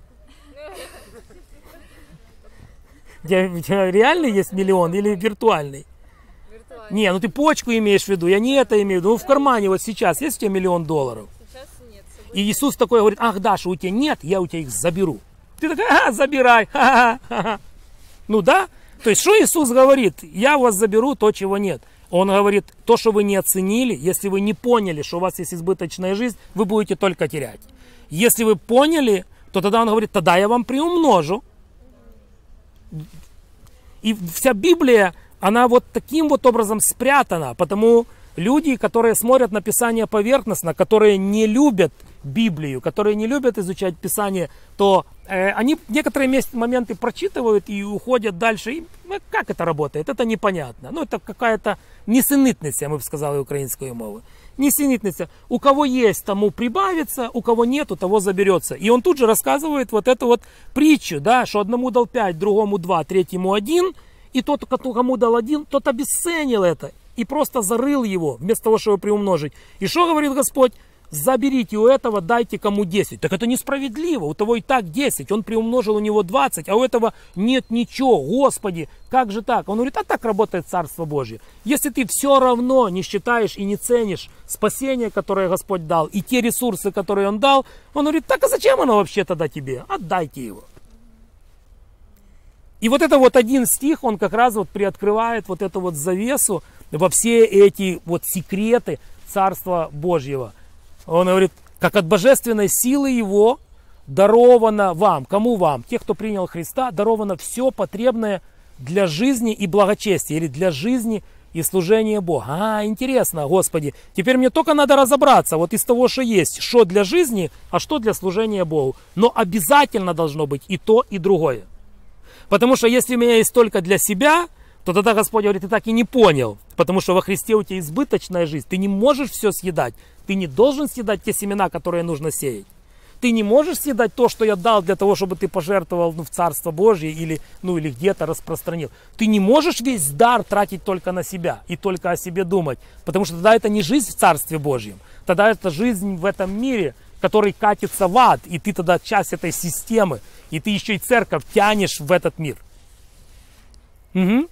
У тебя, у тебя реально есть миллион или виртуальный? Виртуально. Не, ну ты почку имеешь в виду, я не это имею в виду. Ну, в кармане вот сейчас есть у тебя миллион долларов? Сейчас нет. И Иисус такой говорит, ах, Даша, у тебя нет, я у тебя их заберу. Ты такая, а, забирай. Ха-ха-ха. Ну да, то есть что Иисус говорит? Я у вас заберу то, чего нет. Он говорит, то, что вы не оценили, если вы не поняли, что у вас есть избыточная жизнь, вы будете только терять. Если вы поняли, то тогда он говорит, тогда я вам приумножу. И вся Библия, она вот таким вот образом спрятана, потому люди, которые смотрят на Писание поверхностно, которые не любят Библию, которые не любят изучать Писание, то э, они некоторые мест, моменты прочитывают и уходят дальше. И, ну, как это работает? Это непонятно. Ну, это какая-то несенітниця, мы бы сказали украинской мовы. Несенітниця. У кого есть, тому прибавится, у кого нет, у того заберется. И он тут же рассказывает вот эту вот притчу, да, что одному дал пять, другому два, третьему один, и тот, кому дал один, тот обесценил это и просто зарыл его, вместо того, чтобы приумножить. И что говорит Господь? Заберите у этого, дайте кому десять. Так это несправедливо, у того и так десять, он приумножил у него двадцать, а у этого нет ничего. Господи, как же так? Он говорит, а так работает Царство Божье. Если ты все равно не считаешь и не ценишь спасение, которое Господь дал, и те ресурсы, которые Он дал, Он говорит, так а зачем оно вообще тогда тебе? Отдайте его. И вот это вот один стих, он как раз вот приоткрывает вот эту вот завесу во все эти вот секреты Царства Божьего. Он говорит, как от божественной силы Его даровано вам. Кому вам? Тех, кто принял Христа, даровано все потребное для жизни и благочестия. Или для жизни и служения Бога. А, интересно, Господи. Теперь мне только надо разобраться вот из того, что есть. Что для жизни, а что для служения Богу. Но обязательно должно быть и то, и другое. Потому что если у меня есть только для себя, то тогда Господь говорит, ты так и не понял. Потому что во Христе у тебя избыточная жизнь. Ты не можешь все съедать. Ты не должен съедать те семена, которые нужно сеять. Ты не можешь съедать то, что я дал для того, чтобы ты пожертвовал, ну, в Царство Божье или, ну, или где-то распространил. Ты не можешь весь дар тратить только на себя и только о себе думать. Потому что тогда это не жизнь в Царстве Божьем. Тогда это жизнь в этом мире, который катится в ад. И ты тогда часть этой системы. И ты еще и церковь тянешь в этот мир. Угу.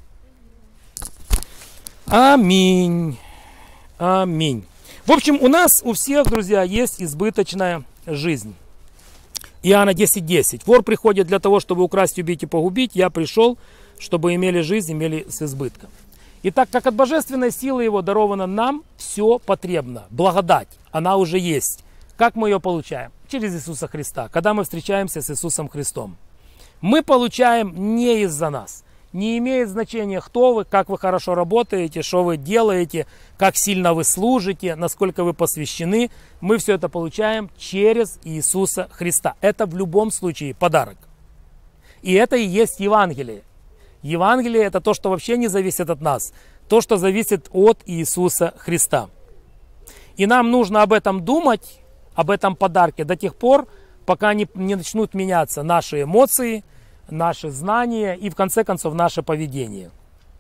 Аминь. Аминь. В общем, у нас, у всех, друзья, есть избыточная жизнь. Иоанна десять десять. Вор приходит для того, чтобы украсть, убить и погубить. Я пришел, чтобы имели жизнь, имели с избытком. Итак, как от божественной силы Его даровано нам все потребно. Благодать, она уже есть. Как мы ее получаем? Через Иисуса Христа. Когда мы встречаемся с Иисусом Христом. Мы получаем не из-за нас. Не имеет значения, кто вы, как вы хорошо работаете, что вы делаете, как сильно вы служите, насколько вы посвящены. Мы все это получаем через Иисуса Христа. Это в любом случае подарок. И это и есть Евангелие. Евангелие это то, что вообще не зависит от нас. То, что зависит от Иисуса Христа. И нам нужно об этом думать, об этом подарке до тех пор, пока не, не начнут меняться наши эмоции, наши знания и в конце концов наше поведение.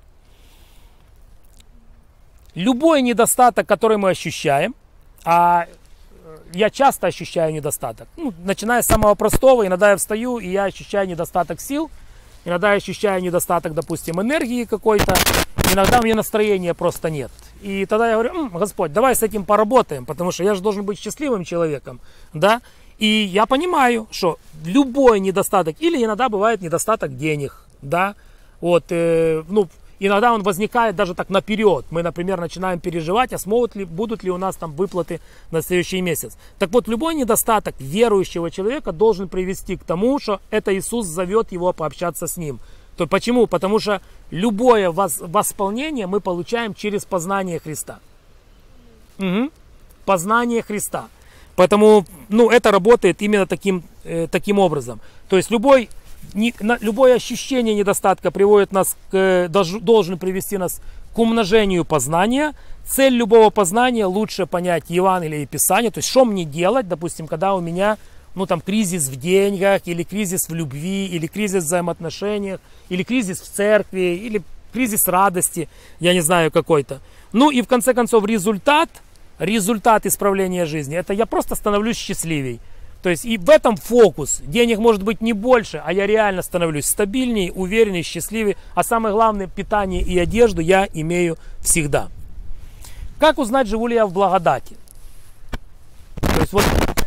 Любой недостаток, который мы ощущаем, а я часто ощущаю недостаток, ну, начиная с самого простого, иногда я встаю и я ощущаю недостаток сил, иногда я ощущаю недостаток, допустим, энергии какой-то, иногда у меня настроения просто нет. И тогда я говорю, М, Господь, давай с этим поработаем, потому что я же должен быть счастливым человеком, да? И я понимаю, что любой недостаток, или иногда бывает недостаток денег, да, вот, э, ну, Иногда он возникает даже так наперед. Мы, например, начинаем переживать, а смогут ли, будут ли у нас там выплаты на следующий месяц. Так вот, любой недостаток верующего человека должен привести к тому, что это Иисус зовет его пообщаться с ним. То почему? Потому что любое восполнение мы получаем через познание Христа. Угу. Познание Христа. Поэтому, ну, это работает именно таким, э, таким образом. То есть любой, не, на, любое ощущение недостатка приводит нас к, долж, должен привести нас к умножению познания. Цель любого познания лучше понять Евангелие и Писание. То есть что мне делать, допустим, когда у меня, ну, там, кризис в деньгах, или кризис в любви, или кризис в взаимоотношениях, или кризис в церкви, или кризис радости, я не знаю, какой-то. Ну и в конце концов результат, результат исправления жизни, это я просто становлюсь счастливей. То есть и в этом фокус. Денег может быть не больше, а я реально становлюсь стабильней, уверенней, счастливее. А самое главное, питание и одежду я имею всегда. Как узнать, живу ли я в благодати? То есть вот...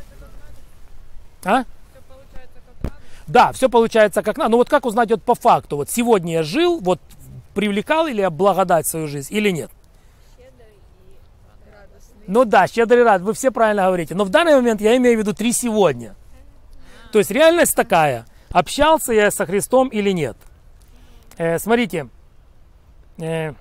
А? Да, все получается как надо. Но вот как узнать вот по факту? Вот сегодня я жил, вот привлекал ли я благодать в свою жизнь или нет? Ну да, щедрый рад, вы все правильно говорите. Но в данный момент я имею в виду три сегодня. То есть реальность такая. Общался я со Христом или нет? Э, смотрите. Э,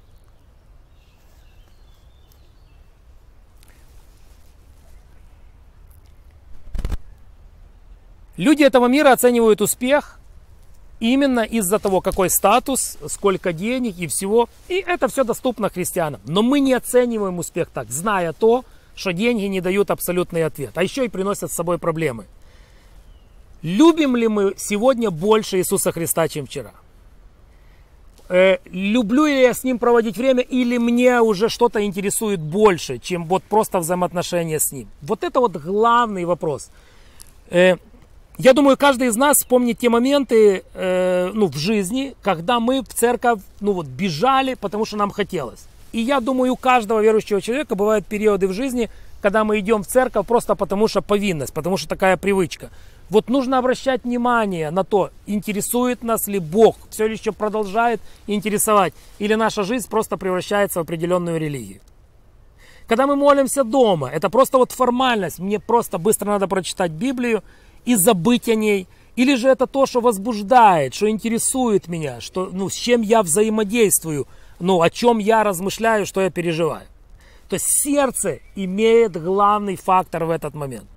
люди этого мира оценивают успех именно из-за того, какой статус, сколько денег и всего. И это все доступно христианам. Но мы не оцениваем успех так, зная то, что деньги не дают абсолютный ответ. А еще и приносят с собой проблемы. Любим ли мы сегодня больше Иисуса Христа, чем вчера? Э, люблю ли я с Ним проводить время, или мне уже что-то интересует больше, чем вот просто взаимоотношения с Ним? Вот это вот главный вопрос. Э, Я думаю, каждый из нас вспомнит те моменты э, ну, в жизни, когда мы в церковь ну, вот, бежали, потому что нам хотелось. И я думаю, у каждого верующего человека бывают периоды в жизни, когда мы идем в церковь просто потому что повинность, потому что такая привычка. Вот нужно обращать внимание на то, интересует нас ли Бог, все ли еще продолжает интересовать, или наша жизнь просто превращается в определенную религию. Когда мы молимся дома, это просто вот формальность, мне просто быстро надо прочитать Библию и забыть о ней. Или же это то, что возбуждает, что интересует меня, что, ну, с чем я взаимодействую, ну, о чем я размышляю, что я переживаю. То есть сердце имеет главный фактор в этот момент.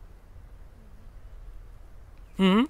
Угу.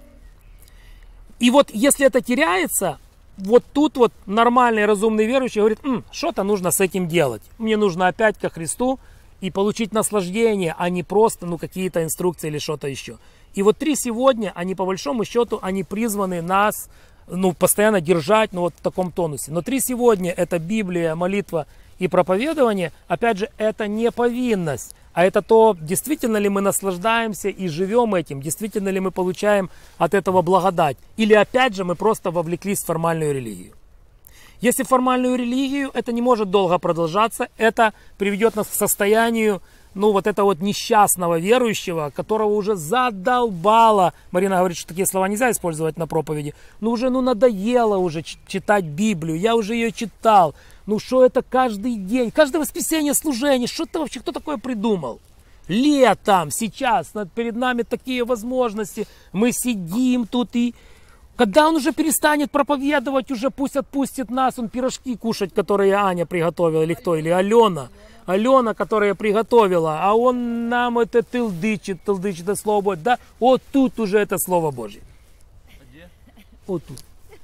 И вот если это теряется, вот тут вот нормальный разумный верующий говорит, М, что-то нужно с этим делать. Мне нужно опять ко Христу и получить наслаждение, а не просто ну, какие-то инструкции или что-то еще. И вот три сегодня, они по большому счету, они призваны нас ну, постоянно держать ну, вот в таком тонусе. Но три сегодня это Библия, молитва и проповедование. Опять же, это не повинность, а это то, действительно ли мы наслаждаемся и живем этим, действительно ли мы получаем от этого благодать. Или опять же мы просто вовлеклись в формальную религию. Если формальную религию, это не может долго продолжаться, это приведет нас к состоянию, ну, вот этого вот несчастного верующего, которого уже задолбало. Марина говорит, что такие слова нельзя использовать на проповеди. Ну, уже, ну, надоело уже читать Библию, я уже ее читал. Ну, что это каждый день, каждое воскресенье служение, что это вообще, кто такое придумал? Летом, сейчас, перед нами такие возможности, мы сидим тут и... Когда он уже перестанет проповедовать, уже пусть отпустит нас, он пирожки кушать, которые Аня приготовила, или кто, или Алена. Алена, которая приготовила, а он нам это тылдычит, тылдычит это Слово Божье. Да, вот тут уже это Слово Божье. Где? Вот тут.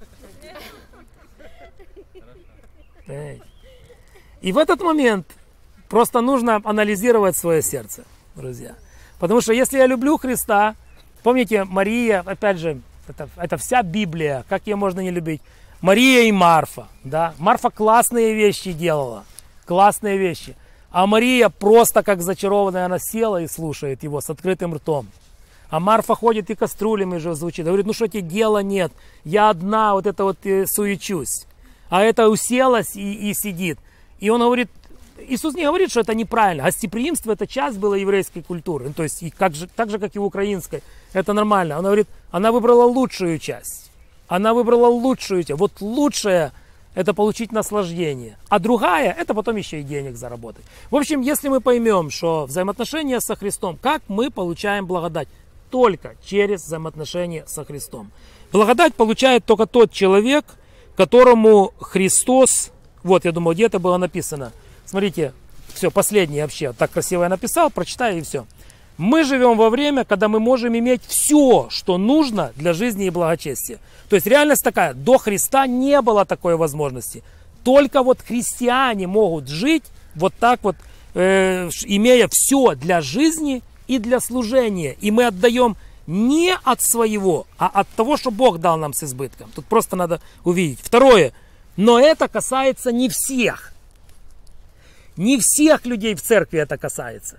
И в этот момент просто нужно анализировать свое сердце, друзья. Потому что если я люблю Христа, помните, Мария, опять же, Это, это вся Библия, как ее можно не любить. Мария и Марфа, да. Марфа классные вещи делала, классные вещи. А Мария просто как зачарованная, она села и слушает его с открытым ртом. А Марфа ходит и кастрюлями уже звучит. Говорит, ну что тебе дела нет, я одна вот это вот суечусь. А это уселась и, и сидит. И он говорит, Иисус не говорит, что это неправильно. Гостеприимство это часть была еврейской культуры. То есть и как же, так же, как и в украинской. Это нормально. Он говорит, она выбрала лучшую часть. Она выбрала лучшую часть. Вот лучшее это получить наслаждение. А другая, это потом еще и денег заработать. В общем, если мы поймем, что взаимоотношения со Христом, как мы получаем благодать? Только через взаимоотношения со Христом. Благодать получает только тот человек, которому Христос, вот я думаю, где-то было написано. Смотрите, все, последнее вообще, так красиво я написал, прочитаю и все. Мы живем во время, когда мы можем иметь все, что нужно для жизни и благочестия. То есть реальность такая, до Христа не было такой возможности. Только вот христиане могут жить вот так вот, э, имея все для жизни и для служения. И мы отдаем не от своего, а от того, что Бог дал нам с избытком. Тут просто надо увидеть. Второе, но это касается не всех. Не всех людей в церкви это касается.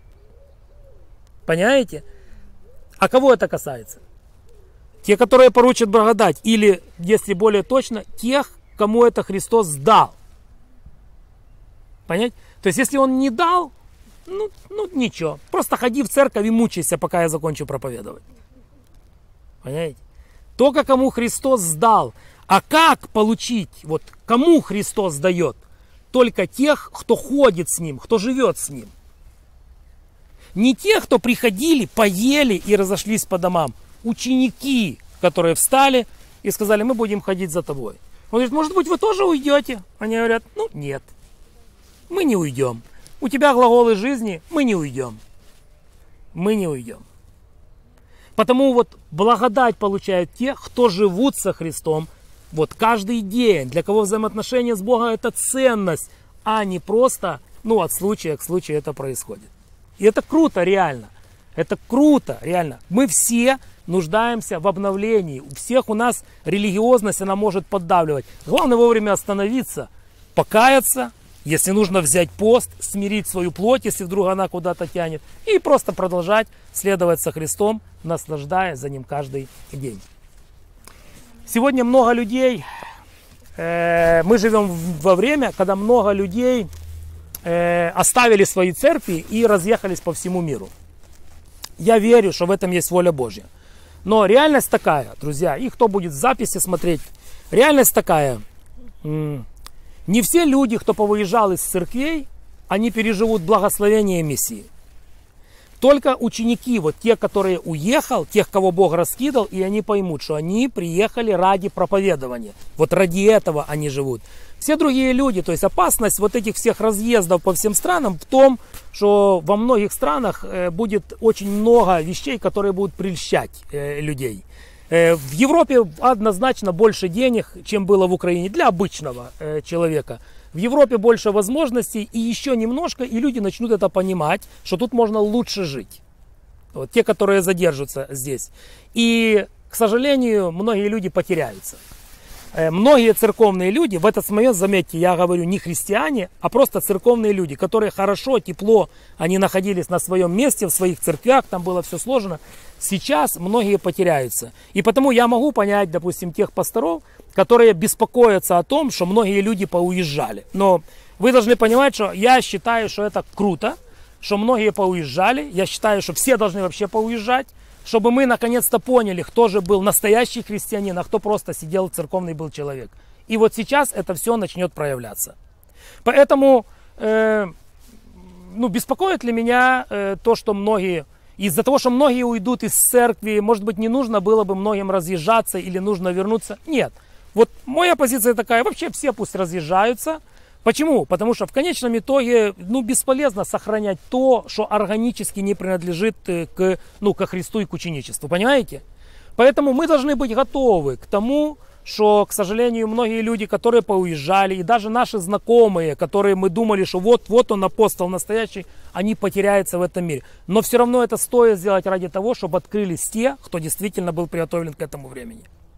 Понимаете? А кого это касается? Те, которые поручат благодать. Или, если более точно, тех, кому это Христос дал. Понимаете? То есть, если Он не дал, ну, ну ничего. Просто ходи в церковь и мучайся, пока я закончу проповедовать. Понимаете? Только кому Христос дал. А как получить? Вот кому Христос дает? Только тех, кто ходит с Ним, кто живет с Ним. Не те, кто приходили, поели и разошлись по домам. Ученики, которые встали и сказали, мы будем ходить за тобой. Он говорит, может быть, вы тоже уйдете? Они говорят, ну нет, мы не уйдем. У тебя глаголы жизни, мы не уйдем. Мы не уйдем. Потому вот благодать получают те, кто живут со Христом. Вот каждый день, для кого взаимоотношения с Богом это ценность, а не просто, ну, от случая к случаю это происходит. И это круто, реально. Это круто, реально. Мы все нуждаемся в обновлении. У всех у нас религиозность, она может поддавливать. Главное вовремя остановиться, покаяться, если нужно взять пост, смирить свою плоть, если вдруг она куда-то тянет, и просто продолжать следовать со Христом, наслаждаясь за Ним каждый день. Сегодня много людей, э, мы живем во время, когда много людей э, оставили свои церкви и разъехались по всему миру. Я верю, что в этом есть воля Божья. Но реальность такая, друзья, и кто будет в записи смотреть, реальность такая, не все люди, кто повыезжал из церквей, они переживут благословение Мессии. Только ученики, вот те, которые уехал, тех, кого Бог раскидал, и они поймут, что они приехали ради проповедования. Вот ради этого они живут. Все другие люди, то есть опасность вот этих всех разъездов по всем странам в том, что во многих странах будет очень много вещей, которые будут прельщать людей. В Европе однозначно больше денег, чем было в Украине для обычного человека. В Европе больше возможностей, и еще немножко, и люди начнут это понимать, что тут можно лучше жить. Вот, те, которые задержатся здесь. И, к сожалению, многие люди потеряются. Многие церковные люди, в этот момент, заметьте, я говорю не христиане, а просто церковные люди, которые хорошо, тепло, они находились на своем месте, в своих церквях, там было все сложно. Сейчас многие потеряются. И потому я могу понять, допустим, тех пасторов, которые беспокоятся о том, что многие люди поуезжали. Но вы должны понимать, что я считаю, что это круто, что многие поуезжали. Я считаю, что все должны вообще поуезжать, чтобы мы наконец-то поняли, кто же был настоящий христианин, а кто просто сидел, церковный был человек. И вот сейчас это все начнет проявляться. Поэтому э, ну, беспокоит ли меня э, то, что многие... Из-за того, что многие уйдут из церкви, может быть, не нужно было бы многим разъезжаться или нужно вернуться? Нет. Вот моя позиция такая, вообще все пусть разъезжаются. Почему? Потому что в конечном итоге ну, бесполезно сохранять то, что органически не принадлежит к, ну, ко Христу и к ученичеству. Понимаете? Поэтому мы должны быть готовы к тому, что, к сожалению, многие люди, которые поуезжали, и даже наши знакомые, которые мы думали, что вот, вот он апостол настоящий, они потеряются в этом мире. Но все равно это стоит сделать ради того, чтобы открылись те, кто действительно был приготовлен к этому времени.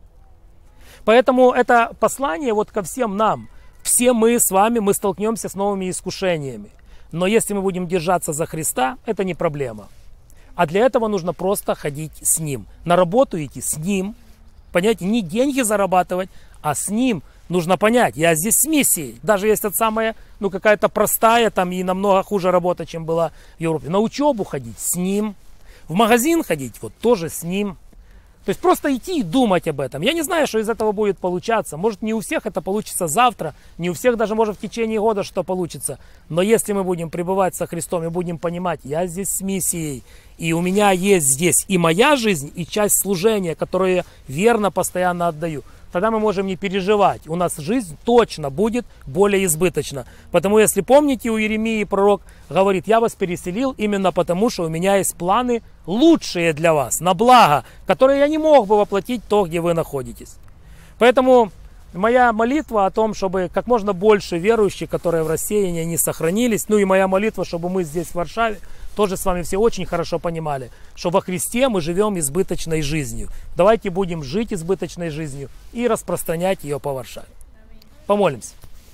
Поэтому это послание вот ко всем нам. Все мы с вами, мы столкнемся с новыми искушениями. Но если мы будем держаться за Христа, это не проблема. А для этого нужно просто ходить с Ним. На работу идти с Ним. Понимаете, не деньги зарабатывать, а с Ним. Нужно понять, я здесь с миссией. Даже если это самая, ну, какая-то простая, там и намного хуже работа, чем была в Европе. На учебу ходить с Ним. В магазин ходить, вот тоже с Ним. То есть просто идти и думать об этом. Я не знаю, что из этого будет получаться. Может, не у всех это получится завтра, не у всех даже, может, в течение года что получится. Но если мы будем пребывать со Христом и будем понимать, я здесь с миссией, и у меня есть здесь и моя жизнь, и часть служения, которую я верно постоянно отдаю, тогда мы можем не переживать. У нас жизнь точно будет более избыточна. Потому, если помните, у Иеремии пророк говорит, я вас переселил именно потому, что у меня есть планы лучшие для вас, на благо, которые я не мог бы воплотить то, где вы находитесь. Поэтому моя молитва о том, чтобы как можно больше верующих, которые в рассеянии, они сохранились, ну и моя молитва, чтобы мы здесь в Варшаве тоже с вами все очень хорошо понимали, что во Христе мы живем избыточной жизнью. Давайте будем жить избыточной жизнью и распространять ее по Варшаве. Помолимся.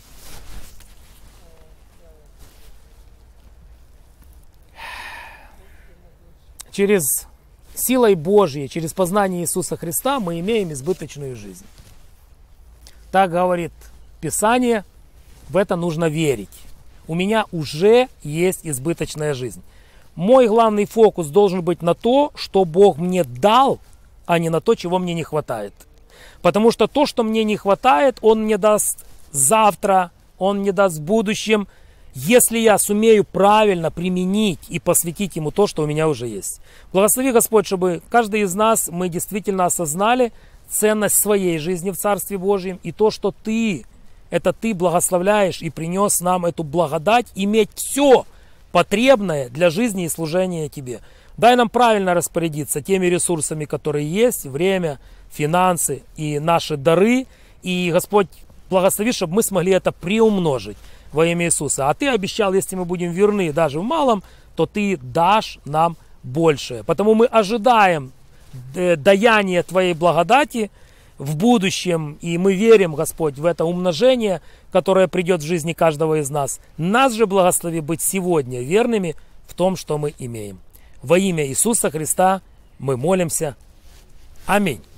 Через силой Божьей, через познание Иисуса Христа мы имеем избыточную жизнь. Так говорит Писание, в это нужно верить. У меня уже есть избыточная жизнь. Мой главный фокус должен быть на то, что Бог мне дал, а не на то, чего мне не хватает. Потому что то, что мне не хватает, Он мне даст завтра, Он мне даст в будущем, если я сумею правильно применить и посвятить Ему то, что у меня уже есть. Благослови, Господь, чтобы каждый из нас, мы действительно осознали ценность своей жизни в Царстве Божьем и то, что Ты, это Ты благословляешь и принес нам эту благодать, иметь все потребное для жизни и служения Тебе. Дай нам правильно распорядиться теми ресурсами, которые есть, время, финансы и наши дары. И, Господь, благослови, чтобы мы смогли это приумножить во имя Иисуса. А Ты обещал, если мы будем верны даже в малом, то Ты дашь нам большее. Потому мы ожидаем даяния Твоей благодати в будущем, и мы верим, Господь, в это умножение, которое придет в жизни каждого из нас. Нас же благослови быть сегодня верными в том, что мы имеем. Во имя Иисуса Христа мы молимся. Аминь.